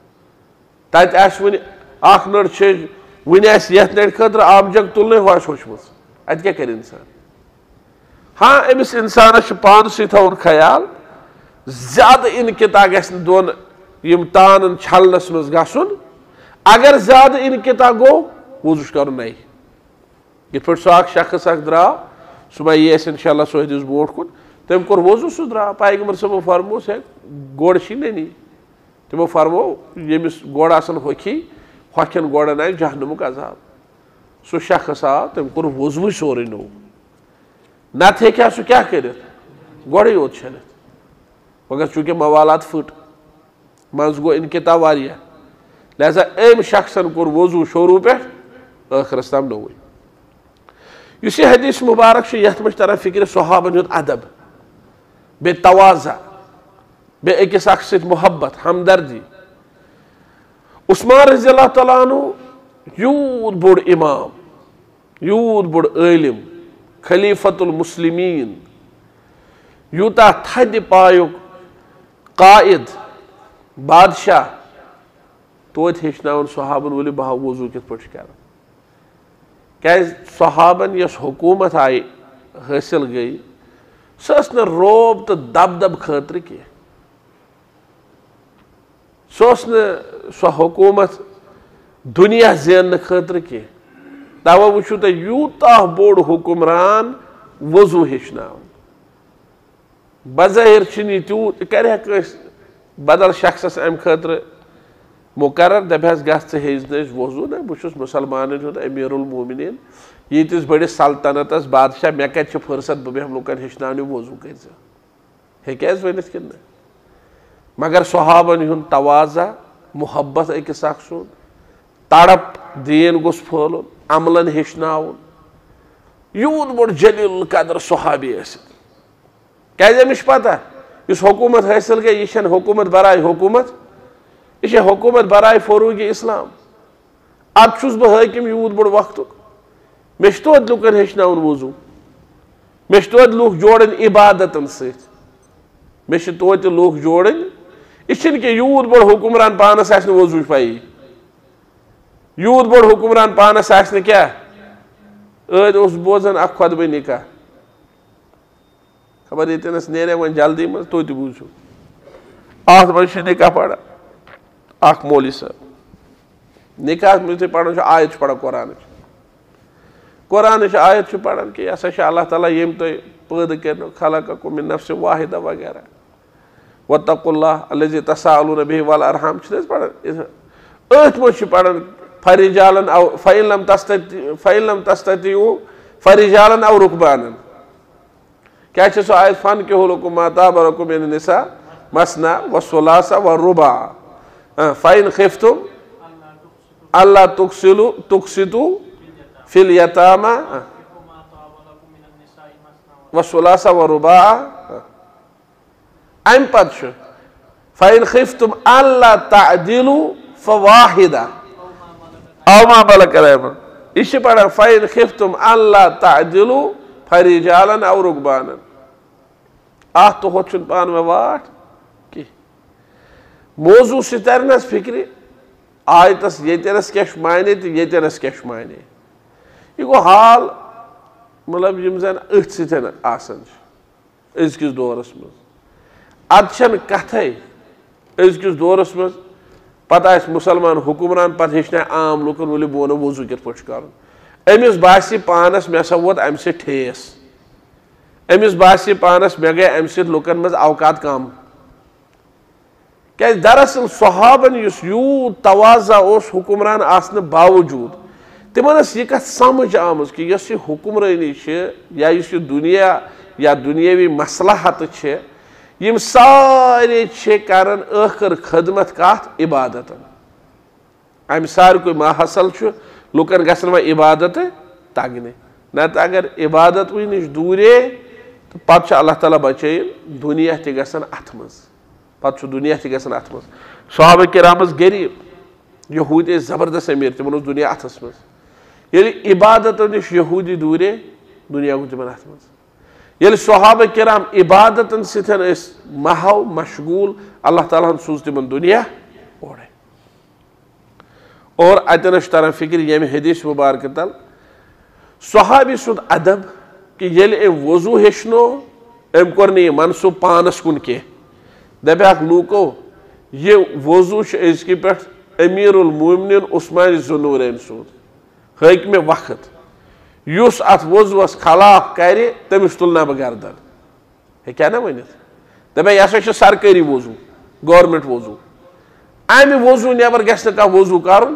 तत वन अख नड़ वन ये नड़ खतर आब जग तुलने हो सोचम अत क्या कर इंसान हाँ अमिस इंसान पान सी थवन ख्याल ज्यादा इनकिता गन दोन यम तान छलनस मज गन अगर ज्यादा इनकिता गो वजू कर नई ये सह शख्स अख द्राव सुबह ये इंशाल्लाह सो दिस बोट कुन तम कोर वजू सह द्राव पैगंबर सबो फरमो है गोड़ नी तमो फरमो यमिस गोड़ आसन होखी होखन गोड़न आए जहन्नुमुक अजाब सह शख्स आव तम कोर वजू सोरे नो नत हे सह क्या कर गोड़े योत छलित मगर चूंकि मवालात फट मज गो इनकिता वारिया लिहाजा अम शख्सन कोर वजू शुरू पे आखिरस तम नोवे युस यह हदीस मुबारक यथ मज तरह फिक्र सहाबन हुंद अदब बे तवाज़ा बे अकिस अख सत मोहब्बत हमदर्दी उस्मान रज़ी अल्लाह तआला अन्हु यूत बोड़ इमाम यूत बोड़ आलिम खलीफतुल मुस्लिमीन यूता थद पायुक कायद बादशाह तोत हेचनावन सहाबन वोलि बह वजू कित पट कर क्या सहाबन यस हुकूमत आई हासिल गई सस न रोब तो दब दब खतर कह सस न सह हुकूमत दुनिया जेन खतर कह तव वो तुम यूता बोड़ हुक्मरान वजू हेचनावन बज़ाहिर तूत कर बदल शख्स अम खतर मुकर्रर दपस गज वजू ना बहुत मुसलमान अमीरुल मोमिनीन यीतिस बड़िस सल्तनतस बादशाह मे कत फुर्सत बह बेहम लुकन हेचनान वजू कर वनित कि मगर सहाबन हुंद तवाज़ा मोहब्बत अकिस अख सुन तड़प दीन गोस फहलुन अमलन हेचनावन यूत बोड़ जलील कदर सहाबी क्या अमिश पता इस हुकूमत हासिल गई यह हुकूमत बराए हुकूमत यह हुकूमत बराए फरूग इस्लाम अब छुस बह हाकिम यूत बोड़ वक्त मे तोत लुकन हेचनावन वजू मे तोत लूख जोड़न इबादतन सत मे तोत लूख जोड़न यह यूत बोड़ हुक्मरान पानस आस वजू पाई यूत बोड़ हुक्मरान पानस आस क्या अद बोजान अख खुतबे निकाह खबर ये नेरे वो जल्दी मज तो बूझू अत मज निकाह पढ़ा अख मौली साहब निकाह मज पढ़ान आयत पढ़ा कुरान कुरान आयत पढ़ान कि यह अल्लाह ताला यम तुम पैद कर खलक़कुम मिन नफ्सिन वाहिदा वगैरह वत्तक़ुल्लाह अल्लज़ी तसाअलून बिही वल अरहम पढ़ान अथ मज पढ़ान फरिजालन फ़इन लम तस्तति फ़इन लम तस्ततिउ फरिजालन औ रुकबानन क्या सो आयत फन के हुलकुम मा ताब लकुम मिन निसा मसना व सुलासा व रुबा फ़इन खिफ्तुम अल्ला तुक्सिलु तुक्सितु फिल यतामा व सुलासा व रुबा अम पत फ़इन खिफ्तुम अल्ला तअदिलु फवाहिदा औ मा मलकत यह पढ़ा फ़इन खिफ्तुम अल्ला तअदिलु फरिजालन औ रुकबानन अत तो होत पान में वाट कि मौजू से तरनस फिक्र आयतस येतनस क्या मायने तो येतनस क्या मायने यह गो हाल मतलब यम जन अथ सतन आसान अजकिस दौरस मज अदन कथे अजकिस दौरस मज पता मुसलमान हुक्मरान पे हेचना आम लुकन वो बोनो वजू कित पे कर अमिस बासी पानस मे सा वोत अम से ठेस अमिस बासी पानस मे गए अम सत लुकन मज औकात कम क्या दरअसल सहाबन युस यूत तवाजा उस हुक्मरान आसने बावजूद तिमन यह कत समझ आमज कि यस यह हुक्मरानी या इस दुनिया या दुनियावी मसलहत यम सारे करन आखिर खदमत कत इबादत अम सारे माहसल लुकन गसन वह इबादत तगने नत अगर इबादत वन नश दूरे तो पत् अल्लाह ताला बचैन दुनिया ते गसन अथ मज पत् दुनिया ते गसन अथ मज सहाबा किराम गरीब यहूद जबरदस्त अमीर तिमन दुनिया अथस मज ये इबादत नश यहूदी दूरे दुनिया गो तिमन अथ मज ये सहाबा किराम इबादत सतन महव मशगूल अल्लाह ताला सूज तिमन दुनिया ओड़े और अतन तरह फिक्र ये हदीस मुबारक तल सहाबी सुद अदब कि ये वजू हेचनो अम कोर यह मनसूब पानस कुन कह दपाक लूको ये वजू अजक पे अमीरुल मोमिनीन उस्मान ज़ुन्नूरैन सूद हाकिम वक्त युस अत वजुअस खिलाफ कर तमिस तुलना बह गर्दन हे ना वन दपा यह हसा सरकारी वजू गवर्नमेंट वजू अमि वजू नबर गस कह वजू कर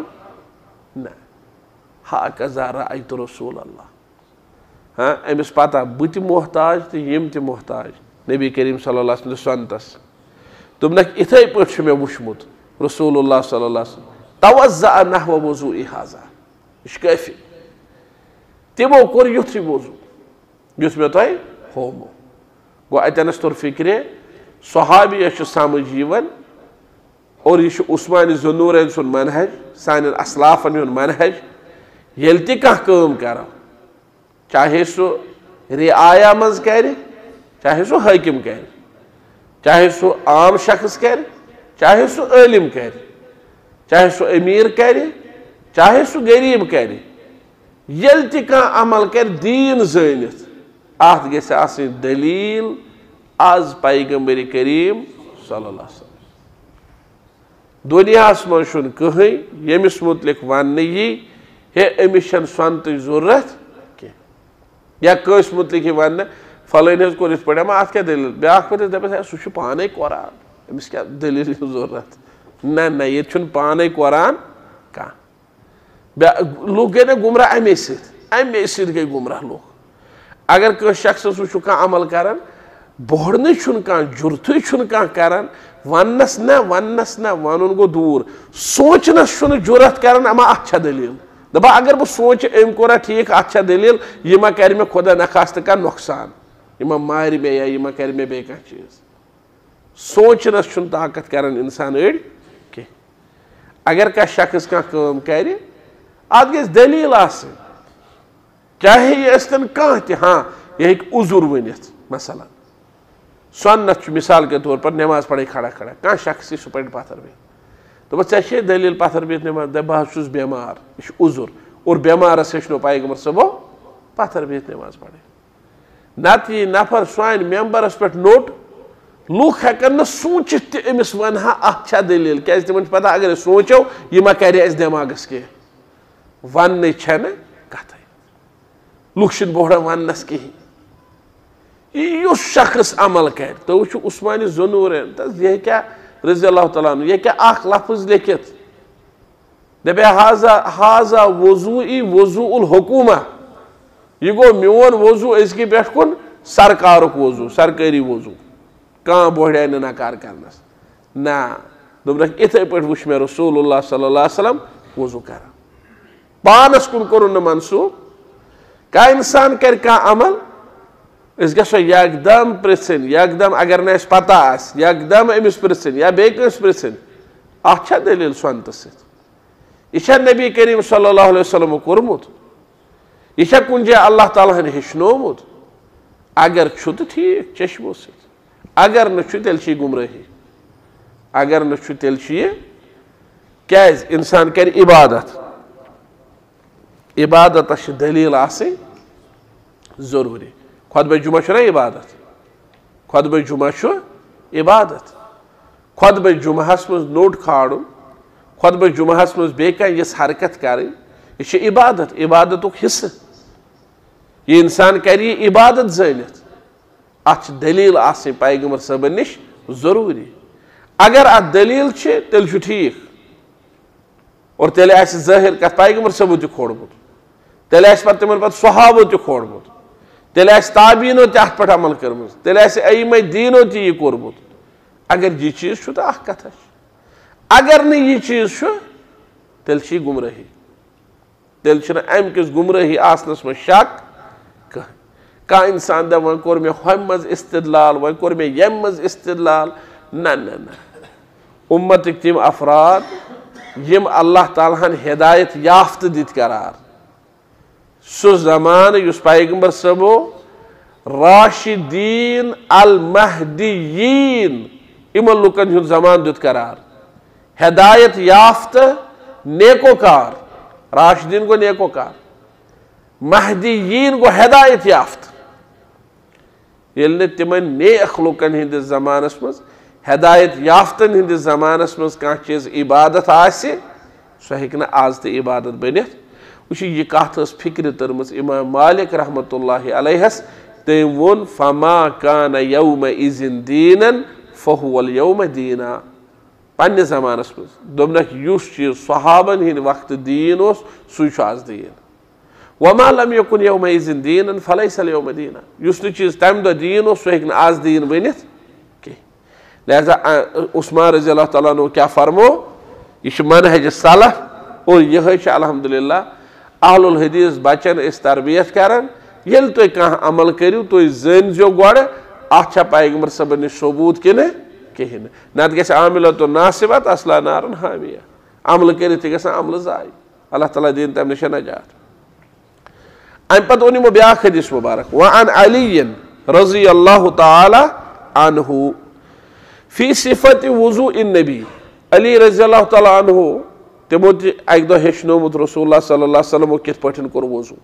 हा कजा रायत रसूल अल्लाह हाँ अमिस पता बह मोहताज तो यम त मोहताज नबी करीम सल्लल्लाहु अलैहि वसल्लम सनतस दोपनक इथे पे मे वुचमुत रसूलुल्लाह सल्लल्लाहु अलैहि वसल्लम तवज़्ज़अ नहव वज़ूइ हाज़ा यह काफी तमो कोर युथ वजू युस मे तुह होमो गो अतनस तोर फिक्रे सहाबी समझ यवन और यह उस्मान ज़ुन्नूरैन सुन मनहज सान असलाफन हुन मनहज ये तह कह कर चाहे सह रिआया मज कर चाहे सह हाकिम कर चाहे सह आम शख्स कर चाहे सह आलिम कर चाहे सह अमीर कर चाहे सह गरीब कर ये तह अमल कर दीन जानित अत गछ आसनि दलील आज पैगंबर करीम सल्लल्लाहु अलैहि वसल्लम दुनियास मं कहीं यमिस मुतलिक वन यी हे अमिस सनत जरूरत कह या कस मुतलिक वन फलान हज कोर पे अत क्या दलील ब्या पे दपान सह पाने कुरान अमिस क्या दलील जरूरत ना ना ये पाने कुरान कह लूख गई ना गुमराह अमे समे सत गई गुमराह लूख अगर कस शख्स वो कह अमल कर बोड़न जुर्त कर वनस ना वनस ना वन गो दूर सोचनस जुरत कर अमा अच्छा दलील दपा अगर बह सोच अम कोरा ठीक अच्छा दलील यह मा कर मे खुदा नखास्त का नुकसान यह मार मे या यह कर मे बे कह चीज सोचनस ताकत कर इंसान अड़ कह अगर कह शख्स कह काम कर अत गई दलील आसन चाहे यह स्तन कह त हाँ यह उजुर वनित मसलन सन्नत मिसाल के तौर पर नमाज पढ़े खड़ा खड़ा कह शख्स सह पढ़ पथर बिह तो चे दलील पथर बिह नमाज दप बह बेमार यह उजुर और बेमारस हेचनो पैगंबर सबो पथर बिह नमाज पढ़े नत यह नफर सान मेम्बरस पे नोट लूख हेकन सोचित तमिस वन हा अच्छा दलील क्या तिमन पता अगर सोचो यह मा कर दिमागस कह वन कथ लूख बोड़ा वनस कहीं युस शख्स अमल कर तो वो उस्मान ज़ुन्नूरैन तो यह क्या रज़ी अल्लाह तआला अन्हु यह क्या अख लफ्ज़ लिखित दपे हाजा हाजा वज़ूई वज़ूउल हुकूमा यह गो मोन वज़ू अजक पे कुन सरकारक वज़ू सरकारी वज़ू कह बोड़ा नकार करनस ना दोपनक इथे पे वुच मे रसूलुल्लाह सल्लल्लाहु अलैहि वसल्लम वज़ू कर पानस कुन कोरुन मंसूब क्या इंसान कर अमल अस गो यकदम पृन यकदम अगर न पता यकदम अमिस पृन या बेस पृन अ दलील सनत सह नबी करीम सल्लल्लाहु अलैहि वसल्लम कोर्मुत यह कुन जाय अल्लाह ताला हेचनोमुत अगर छु तो ठीक चश्मो सत अगर न तेल गुमराही अगर न तेल क्या इंसान कर इबादत इबादत दलील आसि जरूरी खुतबा जुमा ना इबादत खुतबा जुमा इबादत खुतबा जुमाहस मज नोट खाड़न खुतबा जुमाहस मज बे कह हरकत कर यह इबादत, इबादत हिस्से। यह इंसान कर इबादत जानित, अत दलील आसनी पैगंबर सबन निश जरूरी। अगर अत दलील तेल ठीक और तेल जाहिर कत पैगंबर सबो तह खोड़मुत, तेल तिमन पे सहाबो तह खोड़मुत, तेल ताबीनो तह अत पे अमल कर्म, तेल अइम दीनो तह यह कोरमुत। अगर यह चीज तो अख कथा, अगर न यह चीज तेल गुमराही, तेल अम किस गुमराही आसनस में शक कह कह इंसान द वो कोर मे हम मज इस्तदलाल, वो कोर मे यम मज इस्तदलाल। न न न उम्मत तिम अफराद यम अल्लाह ताला हिदायत याफ्त दित करार, सो जमान युस पैगंबर सबो राशिदीन अल महदीयीन इमन लुकन हुंद जमान दित करार, हिदायत याफ्त नेकोकार। राशिदीन को नेकोकार, महदीयीन को हिदायत याफ्त। ये तिमन नेक लुकन हंदिस जमानस मज, हिदायत याफ्तन हंदिस जमानस मज कह चीज इबादत आसे, सह हेक आज त इबादत बनित। वुच यह कथ फिक्र तरमस इमाम मालिक रहमतुल्लाहि अलैहिस, तम वोन फमा कान यौम इज़िन दीनन फहुवल यौम दीना। पन्ने जमानस मज दोपनक युस चीज सहाबन हिंद वक्त दीन ओस सु आज दीन। वमा लम यकुन यौम इज़िन दीनन फलैसल यौम दीना। युस न चीज तम दो दीन ओस सु हेक आज दीन बनित कह। लिहाजा उस्मान रज़ी अल्लाह तआला अन्हु क्या फरमो, यह मनहज सलफ और यह अल्हम्दुलिल्लाह अहलुल हदीस बचन इस तरबियत करान। येल तुम कह अमल करू तुम जो गोड़ अत पैगंबर सबन सबूत कि कहें नत ग आमिल तो नासिबत असला नारन हामिया। अमल कर अमल जाय, अल्लाह ताला दिन तम नश नजात। अम पे ओन ब्या हदीस मुबारक वन अलियन रज़ी अल्लाह तआला अन्हु फी सिफत वुज़ू इन नबी। अली रज़ी अल्लाह तआला अन्हु तमो अक दो हेचनोमुत रसूलुल्लाह सल्लल्लाहु अलैहि वसल्लम कित पठन कोर वुज़ू।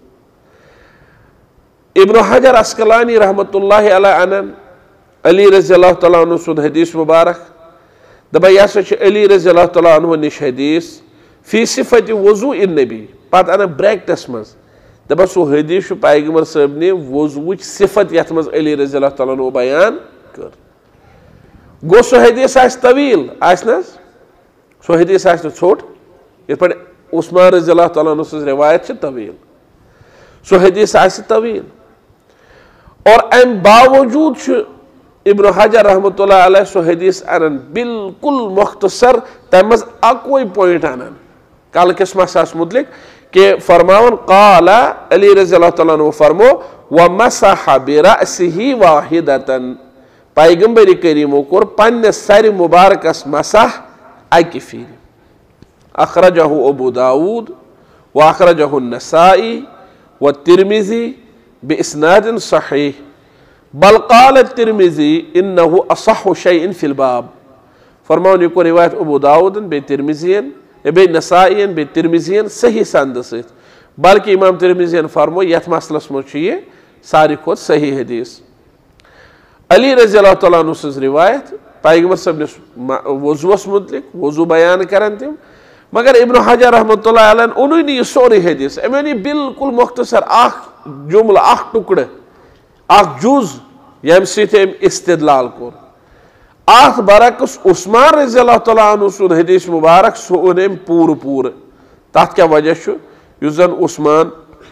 इब्न हजर अस्कलानी रहमतुल्लाहि अलैहि अनन अली रज़ी अल्लाह तआला अन्हु सुन हदीस मुबारक दबा यह अली रज़ी अल्लाह तआला अन्हु निश हदीस फी सिफत वुज़ू इन नबी। पत अन ब्रैकेटस मज दबा सो हदीस पैगंबर साहब ने वुज़ूच सिफत यथ मज अली रज़ी अल्लाह तआला अन्हु बयान कर। गो सो हदीस आस तवील आस न सो हदीस आस छोट, ये पे उस्मान रज़ी अल्लाह तआला अन्हु सज रिवायत तवील, सो हदीस आस तवील। और अम बावजूद इब्न हजर रहमतुल्लाह अलैह सो हदीस अनन बिल्कुल मुख्तसर, तम मज अकोई पॉइंट अनन कल किस मसास मुतलिक के फरमावन काला अली रज़ी अल्लाह तआला अन्हु फरमो व मसह बिरअसिही वाहिदतन। पैगंबर करीमो कोर पन्ने सर मुबारकस मसह अकि फिर। अखरजहु अबू दाऊद व अखरजहु नसाई व तिरमिज़ी बिइस्नादिन सहीह बल क़ाल तिरमिज़ी इन्नहु असहु शैइन फिल बाब। फरमावन यह को रिवायत अबू दाऊदन बे तिरमिज़ियन बे नसाईयन बे तिरमिज़ियन सही संद सहित, बल्कि इमाम तिरमिज़ियन फरमो यथ मसलस मज यह सारी खोत सही हदीस। अली रज़ी अल्लाह तआला अन्हु सज रिवायत पैगंबर सब वुज़ूस मुतलिक वुज़ू बयान करन तम, मगर इब्न हजर रहमतुल्लाह अलैह उन यह सोरे हदीस अमे नी बिल्कुल मुख्तसर अख जुमल अख टुकड़ अख जुज यम सम इस्तदलाल कोर। अथ बरकस उस्मान रज़ी अल्लाह तआला अन्हु सुन हदीस मुबारक सो ओन पूर पूर। तथ क्या वजह युस जन उस्मान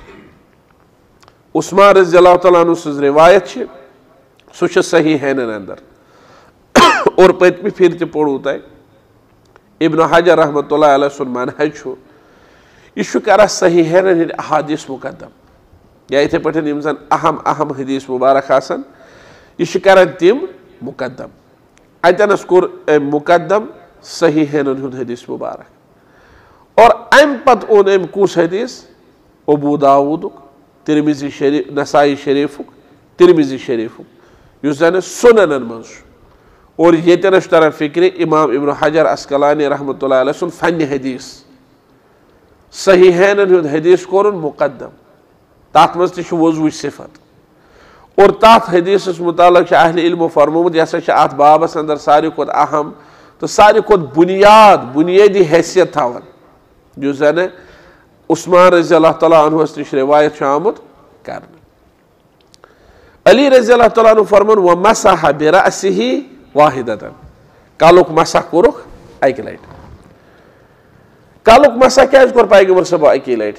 उस्मान रज़ी अल्लाह तआला अन्हु सज रिवायत सह सही हैन अंदर और पत्मी फिर तह पढ़ू तय इब्न हजर रहमतुल्लाह अलैह सुन मनहज यह कर सही हैन हंद अहादीस मुकदम या इथे पे जन अहम अहम हदीस मुबारक आसन यह कर तम मुकदम। अतनस कोर मुकदम सही हैन हंद हदीस मुबारक। और अम पत ओन अम कुस हदीस अबू दाऊद तिरमिज़ी शरीफ नसाई शरीफ तिरमिज़ी शरीफ युस जन सुननन मज। और ये तरह फिक्र इमाम इब्न हजर अस्कलानी रहमतुल्लाह अलैह सुन फन हदीस सही हैन हंद हदीस कोर मुकदम। तथ मज तह वुज़ू सिफत और तथ हदीस मुतालिक अहले इल्म फरमोमुत यह अत बाबस अंदर सारी खुद अहम तो सारी खुद बुनियाद बुनियादी हैसियत थवन युस जन उस्मान रज़ी अल्लाह तआला अन्हु निश रिवायत आमुत करने। अली रज़ी अल्लाह तआला अन्हु फरमान व मसह बिरअसिही वाहिदतन, कलुक मसह कोरुख अकि लट। कलुक मसह क्या कोर पैगंबर सब अकि लट?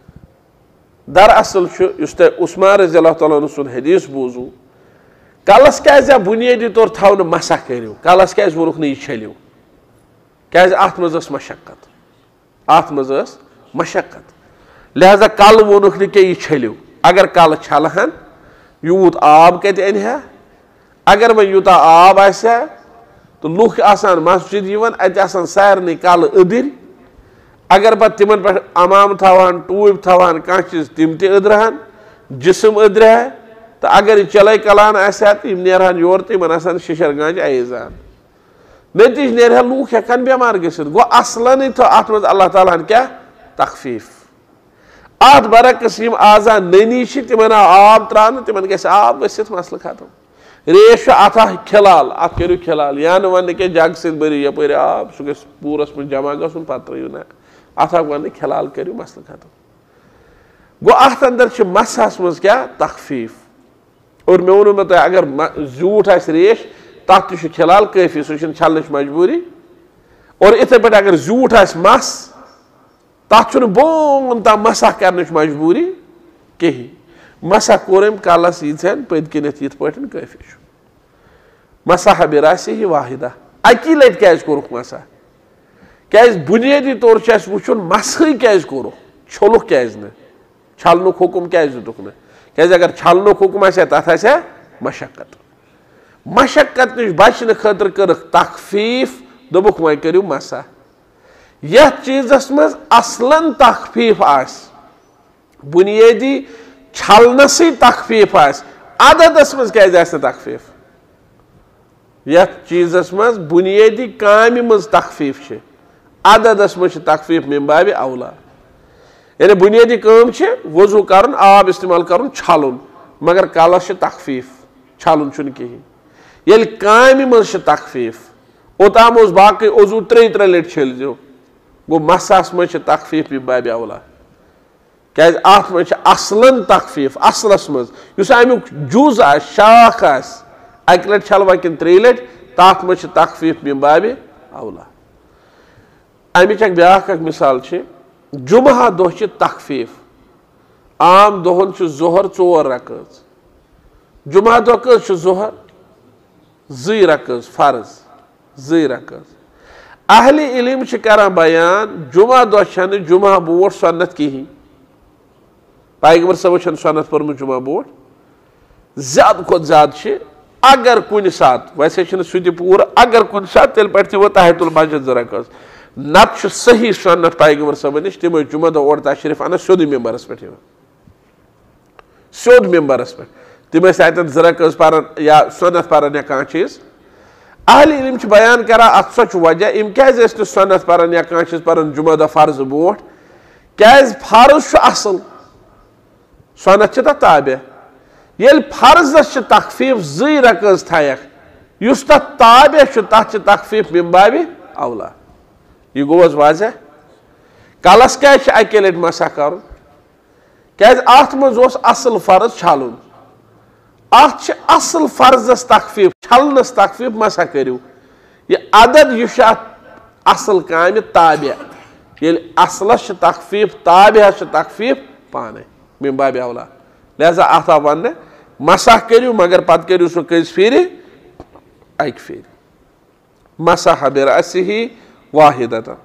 दरअसल उस्मान रज़ी अल्लाह तआला अन्हु सुन हदीस बूजू, कलस क्या बुनियादी तौर थो मसह करो, कलस क्या वोरुख न छलो, क्या अत मज मशक्कत, अत मज मशक्कत, लिहाजा कल वोनुख न कि छलो। अगर कल छलहन यूत आब कत अनहा, अगर वह यूता आब आ तो लुख आसान मस्जिद अत सारे कल अदर, अगर पे तिमन पे अमाम थवान टूब थवान कह चीज तिम तदरहन, जिसम अदरह, तो अगर चले कलान आसा तो नेरहन योर तो शिशर गांज आयजान, नतीज नेरह लूख हेकान बेमार गो गो असलन तो अत मज अल्लाह ताला क्या तखफीफ। अत बरकस आजा ननी तिमन आब त्रान तिमन ग आब वसित मसल खत्म। रेश अत खिलाल, अत करू खिलाल, या वन कि जग सत बरू यप आब सह गस पूरस में जमा गन पे त्रू ना, अत वन खिलाल करू मसल खत्म। गो अत अंदर मसहस मज क्या तखफीफ। और मे वो मैं अगर जूठ आ रेश तथ तो खिलाल काफी, सह छल मजबूरी। और इथे पे अगर जूठ आ मस तथ बोन तम मसह कर मजबूरी कहीं, मसह कोर कलस यीन पद किनत ये काफी। मसह बिरअसिही वाहिदा, अकि लट क्या कोरुख मसह? क्या बुनियादी तौर वो मसह क्या कोरुख, छलुख क्या न, छलनुक हुकुम क्या दुक न? क्या अगर छलनुक हुकुम तथ आ मशक्कत, मशक्कत नश बचन खतर कर तखफीफ, दोबुक वह करू मसह। यह चीजस मज असलन तखफीफ आस, बुनियादी छलनस तखफीफ आस, अददस मज क्या तखफीफ? यह चीजस मज बुनियादी काम मज तखफीफ, अददस मज तखफीफ मिन बाबि औला। यानी बुनियादी काम वजू कर, आब इस्तेमाल कर, छलुन, मगर कलस तखफीफ, छलुन कहीं। ये काम मज तखफीफ, ओताम बाकी वजू त्रे त्रे लट छलजो, गो मसहस मज तखफीफ मिन बाबि औला। क्या अत मज असलन तखफीफ, असलस मज अमुक जुज आ शाख अक लट छलवा कि त्रे लट, तथ मज तखफीफ मिन बाबि औला। अमिच ब्या मिसाल जुमहा दो तखफीफ, आम दोहन जोहर चोर रकज, जुमहा दो कज जोहर जी रकज फर्ज, जी रकज। अहले इल्म कर बयान जुमा दो जुमा बोट सन्नत कहीं, पैगंबर सब सन्नत पर्मुत जुमा बोट, ज्यादा खुद ज्यादा अगर कुन सात, वैसे सह पूर, अगर कुन सात तेल पे वो तहतुल मस्जिद जरा कज, नत सही सन्नत पैगंबर सब नश तम जुमा दो और तशरीफ अना सोद मेम्बरस पे, सोद मेम्बरस पे तम अतन जरा कज पान या सन्नत पान या कह चीज। अहले इल्म बयान कर अत सो वजह इम क्या सन्नत पान या कह चीज पान जुमा दो फर्ज बोट, क्या फर्ज असल, सन्नत ताबे। ये फर्जस तखफीफ जी रकज थक, युस ताबे तथ तखफीफ मिन बाबि औला। यह गो वाजह। कलस क्या अके लट मसह कर, क्या अत मज असल फर्ज छलुन, अत असल फर्जस तखफीफ, छलनस तखफीफ मसह करू। यह अदद यह असल काम ताबे, ये असलस तखफीफ ताबे तखफीफ पाने मिन बाबि औला। लिहाजा अत वन मसह करू, मगर पत करू सह कज फिर अक फिर। मसह बिरअसिही वाहिदतन।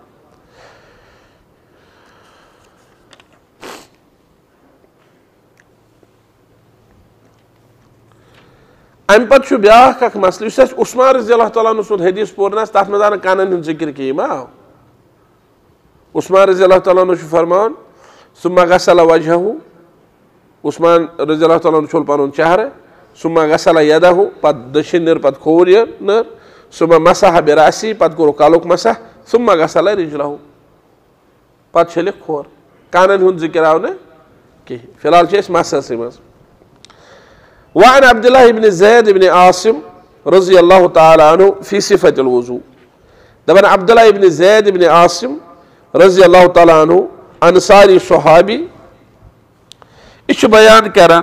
अम पे ब्या मसल उस्मान रज़ी अल्लाह तआला अन्हु सुन हदीस पोरना, तथ मज आन कानन जिक्र कहीं आव। उस्मान रज़ी अल्लाह तआला अन्हु फरमान सुम्मा गसल वजहहु, उस्मान रज़ी अल्लाह तआला अन्हु छोल पन चेहरे, सुम्मा गसल यदहु, पत दशिन नर पत खोर नर, सुम्मा मसह बिरअसिही, पत कोर कलुक मसह, सुम्मा गसल रिजलहु, पत छल खोर। कानन हुंद जिक्र आव न कहीं, फिलहाल मसहस मज। वअन अब्दुल्लाह इब्न ज़ैद इब्न आसिम रज़ी अल्लाह तआला अन्हु फी सिफ़तिल वज़ू, दपन अब्दुल्लाह इब्न ज़ैद इब्न आसिम रज़ी अल्लाह तआला अन्हु अंसारी सहाबी यह बयान करान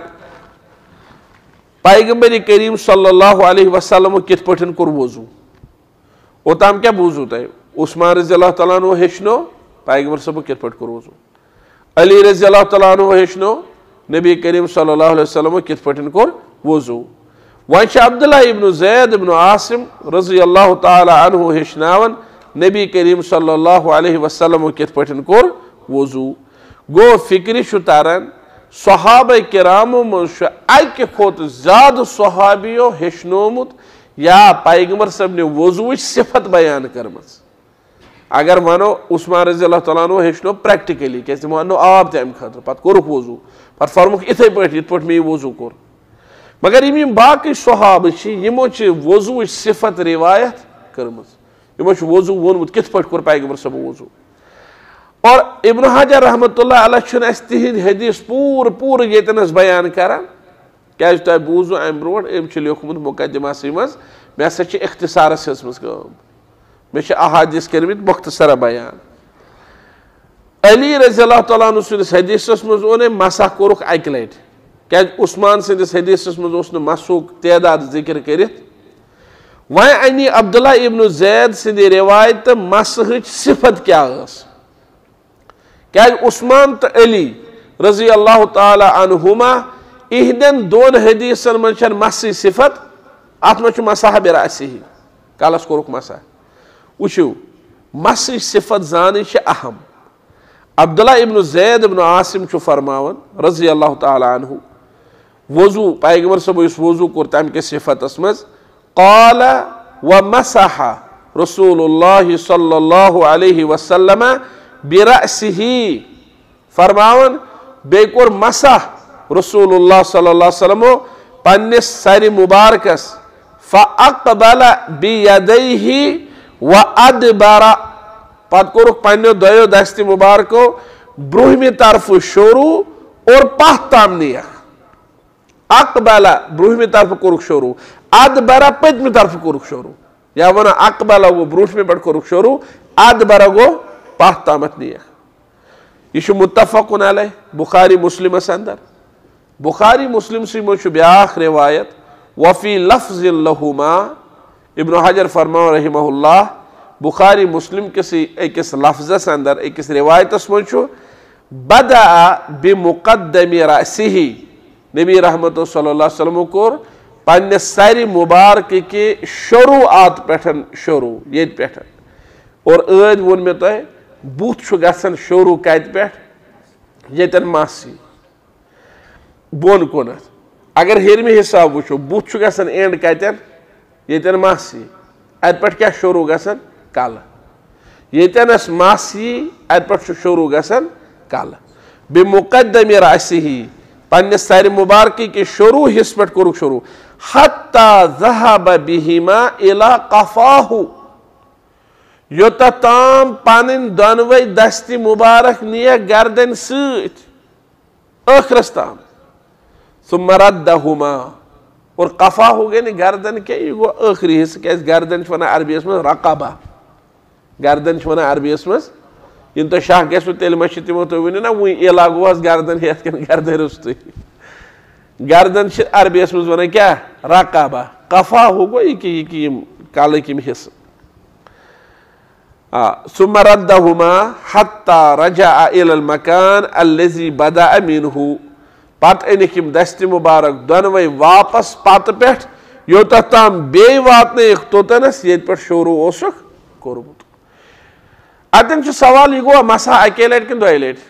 पैगंबर करीम सल्लल्लाहु अलैहि वसल्लम कित पठन कोर वजू ओताम क्या बूझू तुम उस्मान रज़ियल्लाहु तआला अन्हु हेचनो पैगंबर सब कित पठ कोर वजू अली रज़ियल्लाहु तआला अन्हु हेचनो नबी करीम सल्लल्लाहु अलैहि वसल्लम कित पठन कोर वजू वह अब्दुल्लाह इब्न ज़ैद इब्न आसिम रज़ियल्लाहु तआला अन्हु हेचनावन नबी करीम सल्लल्लाहु अलैहि वसल्लम कित पठन कोर वजू गो फिक्र तारान सहाबा किरामो मज अकि खोत ज्यादा सहाबियों हेचनोमुत या पैगंबर सब ने वजू सिफत बयान करम अगर वनो उस्मान रज़ियल्लाहु तआला अन्हु हेचनो प्रैक्टिकली क्या तमो अन्नो आब तम खतर पत कोरुक वजू पत फरमुक इथे पठ इत पठ मे वजू कोर मगर यम बाकी सहाब यमो वजू सिफत रिवायत करम यमो वजू वोनमुत कित पठ कोर पैगंबर सब वजू और इब्न हजर रहमतुल्लाह अलैह तिहिंद हदीस पूर पूर येतनस बयान करान क्या तुम बूजू अम ब्रो अम लिखमुत मुकदमस मज मे हसा इख्तिसारस हेचमस मे अहादीस कर्मित मुख्तसरा बयान अली रज़ियल्लाहु तआला अन्हु सुनिस हदीसस मज ओने मसा कोरुक अक लट क्या उस्मान सिंदिस हदीसस मज ओस न मसूक तदाद जिक्र करित वह अनि अब्दुल्लाह इब्न ज़ैद सिंदि रिवायत मसहच सिफत क्या क्या उस्मान तो अली रज़ियल्लाहु तआला अन्हुमा इहदन दोन हदीसन मज मसी सिफत अत मज मसाह बिरासी कलस कोरुक मसा वुचु मसी सिफत जान अहम अब्दुल्लाह इब्न ज़ैद इब्न आसिम फरमावन रज़ियल्लाहु तआला अन्हु वजू पैगंबर सब वजू कोर तम के सिफतस मज क़ाल व मसह रसूलुल्लाह सल्लल्लाहु अलैहि वसल्लम बिरअसिही फरमावन बे कोर मसह रसूलुल्लाह सल्लल्लाहु अलैहि वसल्लम पन्निस सर मुबारकस फ़अक़बल बियदैहि व अदबर पत कोरुक पन्नो दयो दस्ति मुबारको ब्रूहमी तरफ शुरू और पह ताम निया अक़बल ब्रूहमी तरफ कोरुक शुरू अदबर पतमी तरफ कोरुक शुरू या वना अक़बल गो ब्रूहमी पट कोरुक शुरू अदबर गो पह तामत निया यह मुत्तफ़क़ुन अलैह बुखारी मुस्लिम अंदर बुखारी मुस्लिम से मुझ ब्याख रिवायत वफ़ी लफ्ज़िन लहुमा इब्न हजर फरमा रहिमहुल्लाह बुखारी मुस्लिम किसी अकिस लफ्ज़स अंदर अकिस रिवायतस मज बदा बिमुक़द्दमि रअसिही नबी रहमत सल्लल्लाहु अलैहि वसल्लम कोर पन्ने सारी मुबारक के शुरुआत पेठन शुरू ये पेठन और ऐद वोन मे तह बुथ गसन शुरू कत पे येतन मासी बोन कुन अगर हेरमि हिसाब वो बुथ गसन एंड कतन येतन मासी अत पे क्या शुरू गसन कल येतनस मासी अत पे शुरू गसन कल बिमुक़द्दमि रअसिही पन्ने सारी मुबारक के शुरू हिस्स पे कोरुक शुरू हत्ता ज़हब बिहिमा इला क़फ़ाहु योताम पन दोनवे दस्ति मुबारक निया गर्दन सखरस ताम सुम्मा रद्दहुमा और कफा हो गए गर्दन के यह गो आखिरी हिस्सा क्या गर्दन वन अरबियस मज रक़बा गर्दन वन अरबियस मज इन तो शाह गो तेल मशि तमो तुम वन ना वो इला गो गर्दन हेत गर्दन रुस्त गर्दन अरबियस मज वन क्या रक़बा कफा हो गो यह कल किम हिस्सा सुम्मा रद्दहुमा हत्ता रजअ इलल मकान अल्लज़ी बदअ मिन्हु पत अनिकिम दस्ति मुबारक दोनवे वापस पत पे योता ताम बे वातने तोतनस ये पे शुरू ओसुक कोरमुत अतन सवाल यह गो मसा अके लट कि दो लट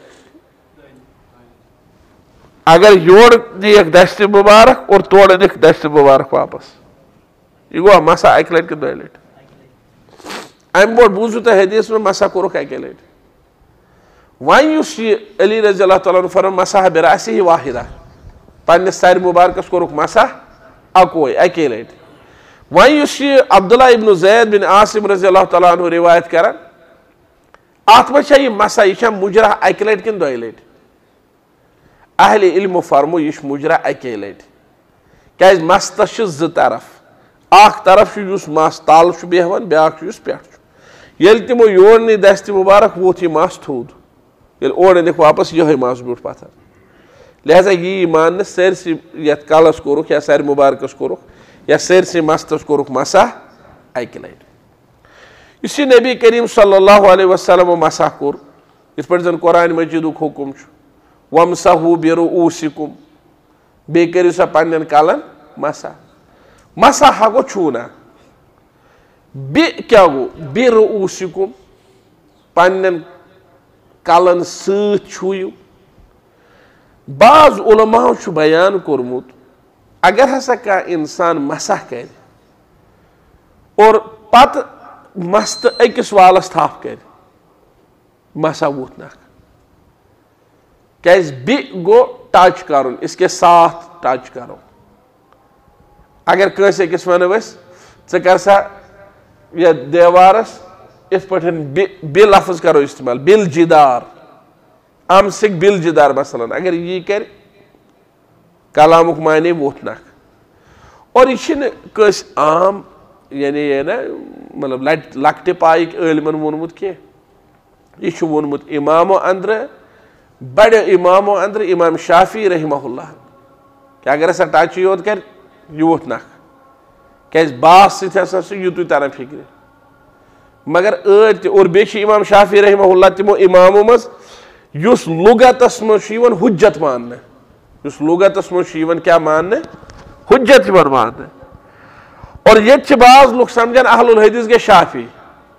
अगर योर दिख दस्ति मुबारक और तोड़ दिख दस्ति मुबारक वापस यह गो मसा अके लट कि दो लट अम बोट बूजू तो हदीस में मसा कोरुक अके लट वह अली रज़ियल्लाहु तआला अन्हु फरमान मसह बिरअसिही वाहिदा पन्ने सर मुबारकस कोरुक मसह अकोय अके लट वह अब्दुल्लाह इब्न ज़ैद बिन आसिम रज़ियल्लाहु तआला अन्हु रिवायत करान अत मज यह मसा यह मुजरा अके लट कि दो लट अहले इल्म फरमो यह मुजरा अके लट क्या मस्तस ज तरफ अख तरफ मस तल बेहवान ब्याक पे ये तमो योर नी दस्ति मुबारक वोत यह मस थोद ये ओर अनिक वापस यह मस ब्यूट पत्थर लिहाजा यी मान सरसी ये कलस कोरुख या सर मुबारकस कोरुख या सरसी मस्तस कोरुख मसा अकि लट इस नबी करीम सल्लल्लाहु अलैहि वसल्लम मसा कोर इस पे जन कुरान मजीदुक हुकुम वमसहू बिरुऊसिकुम बे करियो सा पन्न कलन मसा मसा हा गो छूना बे क्या गो बिरुऊसिकुम पन्न कलन सत छूयु बाज उलमाओ छु बयान कोरमुत अगर हसा का इंसान मसा कर और पत मस्त अकिस वालस थाप कर मसा वूत नख क्या बि गो टच कर इसके साथ टच करो अगर कंस अकिस वनो ऐ कर सा ये देवारस इस पे बि लफ्ज करो इस्तेमाल बिल जिदार अमसिक बिल जिदार मसलन अगर ये कर कलामुक माने वोत नख और यह आम यानी ये ना मतलब लकटे पाइक इलमन वोनमुत कह यह वोनमुत इमामो अंदर बड़े इमामो अंदर इमाम शाफी रहमहुल्लाह कि अगर ऐसा टच योत कर यह वोत नख क्या बास सत युत तरह फिक्र मगर ऐड और बे इमाम शाफी रहमहुल्लाह तमो इमामो मज युस लुगतस मज हुज्जत मानने युस लुगतस मज क्या मानने हुज्जत मानने और ये बाज लोग समझान अहलुल हदीस के शाफी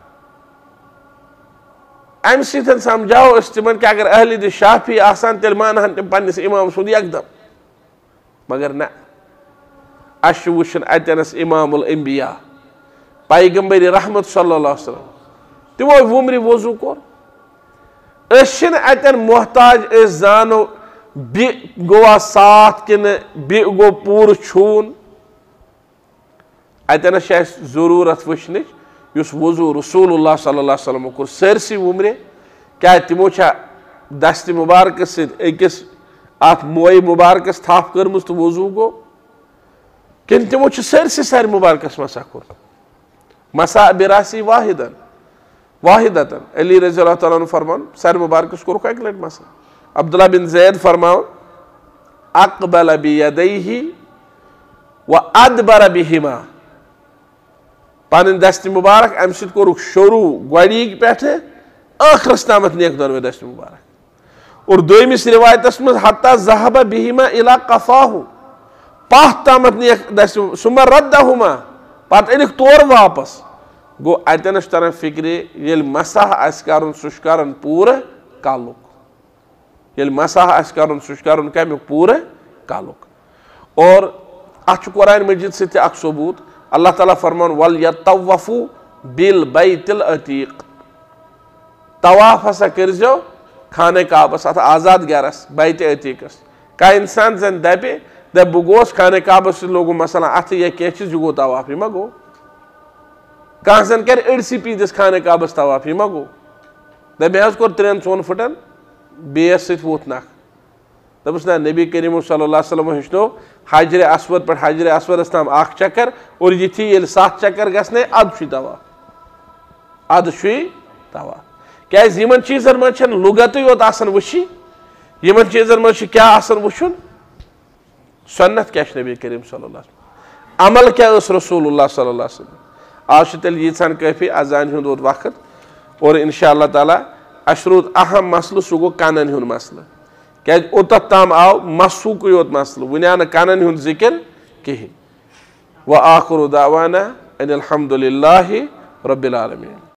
अम सत समझाओ तिमन कि अगर अहल हदीस शाफी आसान तेल मान तम पन्निस इमाम सुंद एकदम मगर न अश वुचन अतनस इमामुल अंबिया पैगंबर रहमत सल्लल्लाहु अलैहि वसल्लम तिमो वुमरि वजू कोर अशन अतन मोहताज अस जानो बि गोवा साथ किन बि गो पूर छून अतन जरूरत वुचन युस वजू रसूलुल्लाह सल्लल्लाहु अलैहि वसल्लम कोर सरसी वुमरे क्या तिमो दस्त मुबारक अकिस अत मोय मुबारकस थाप कर्म तो वजू गो किन तिमो सरसी सर मुबारकस मसा कोर मसा बिरासी वाहिदन वाहिदतन अली रज़ी अल्लाह तआला अन्हु फरमान सर मुबारकस कोर एक लट मसा अब्दुल्ला बिन ज़ैद फरमाओ अक़बल बियदैहि व अदबर बिहिमा पन दस्त मुबारक अम सत कोरुक शुरू गोड़ीक पे आखरस तामत नेक दोनवे दस्त मुबारक और दोमिस रिवायतस मज हत्ता ज़हब बिहिमा इला कफाहु पाह तामत नेक दस्त सुमा रद्दहुमा पत अनिक तोर वापस गो अतनस तरह फिक्र ये मसह आस करन सुश करन पूरे कालुक ये मसह आस करन सुश करन कमिक पूरे कालुक और अच कुरान मजीद से अख सबूत अल्लाह ताला फरमान वल यतवफु बिल बैतिल अतीक तवाफ हसा करजो खाने काबस अथ आजाद गरस बैत अतीकस का इंसान जन दपे दप बह गोस खाने काबस लोगो मसला अथ या कह चीज गो तवाफ यह गो कह जन कर अड़सी पीदिस खाने काबस तवाफ यह गो दप मे कोर त्रेन चोन फुटन बेस सत वोत नख दपस ना नबी करीम सल्लल्लाहु अलैहि वसल्लम हेचनो हाजर अस्वद पे हाजर अस्वदस ताम अख चक्कर और यथी ये सत चक्कर गने अद तवाफ अद तवाफ क्या इन चीजन मन लुगत योत वुची इन चीजन मन क्या वुचन सुन्नत क्या नबी करीम सल्लल्लाहु अलैहि वसल्लम अमल क्या रसूलुल्लाह सल्लल्लाहु अलैहि वसल्लम आज तेल यीचान काफी अजान हुंद वोत वक्त और इंशाअल्लाह ताला अशरूत अहम मसल सह गो कनन हुंद मसल क्या ओतत ताम आव मसूक योत मसल वन आव कनन हुंद जिक्र कहीं व आखिरु दावाना अनिल हम्दुलिल्लाहि रब्बिल आलमीन।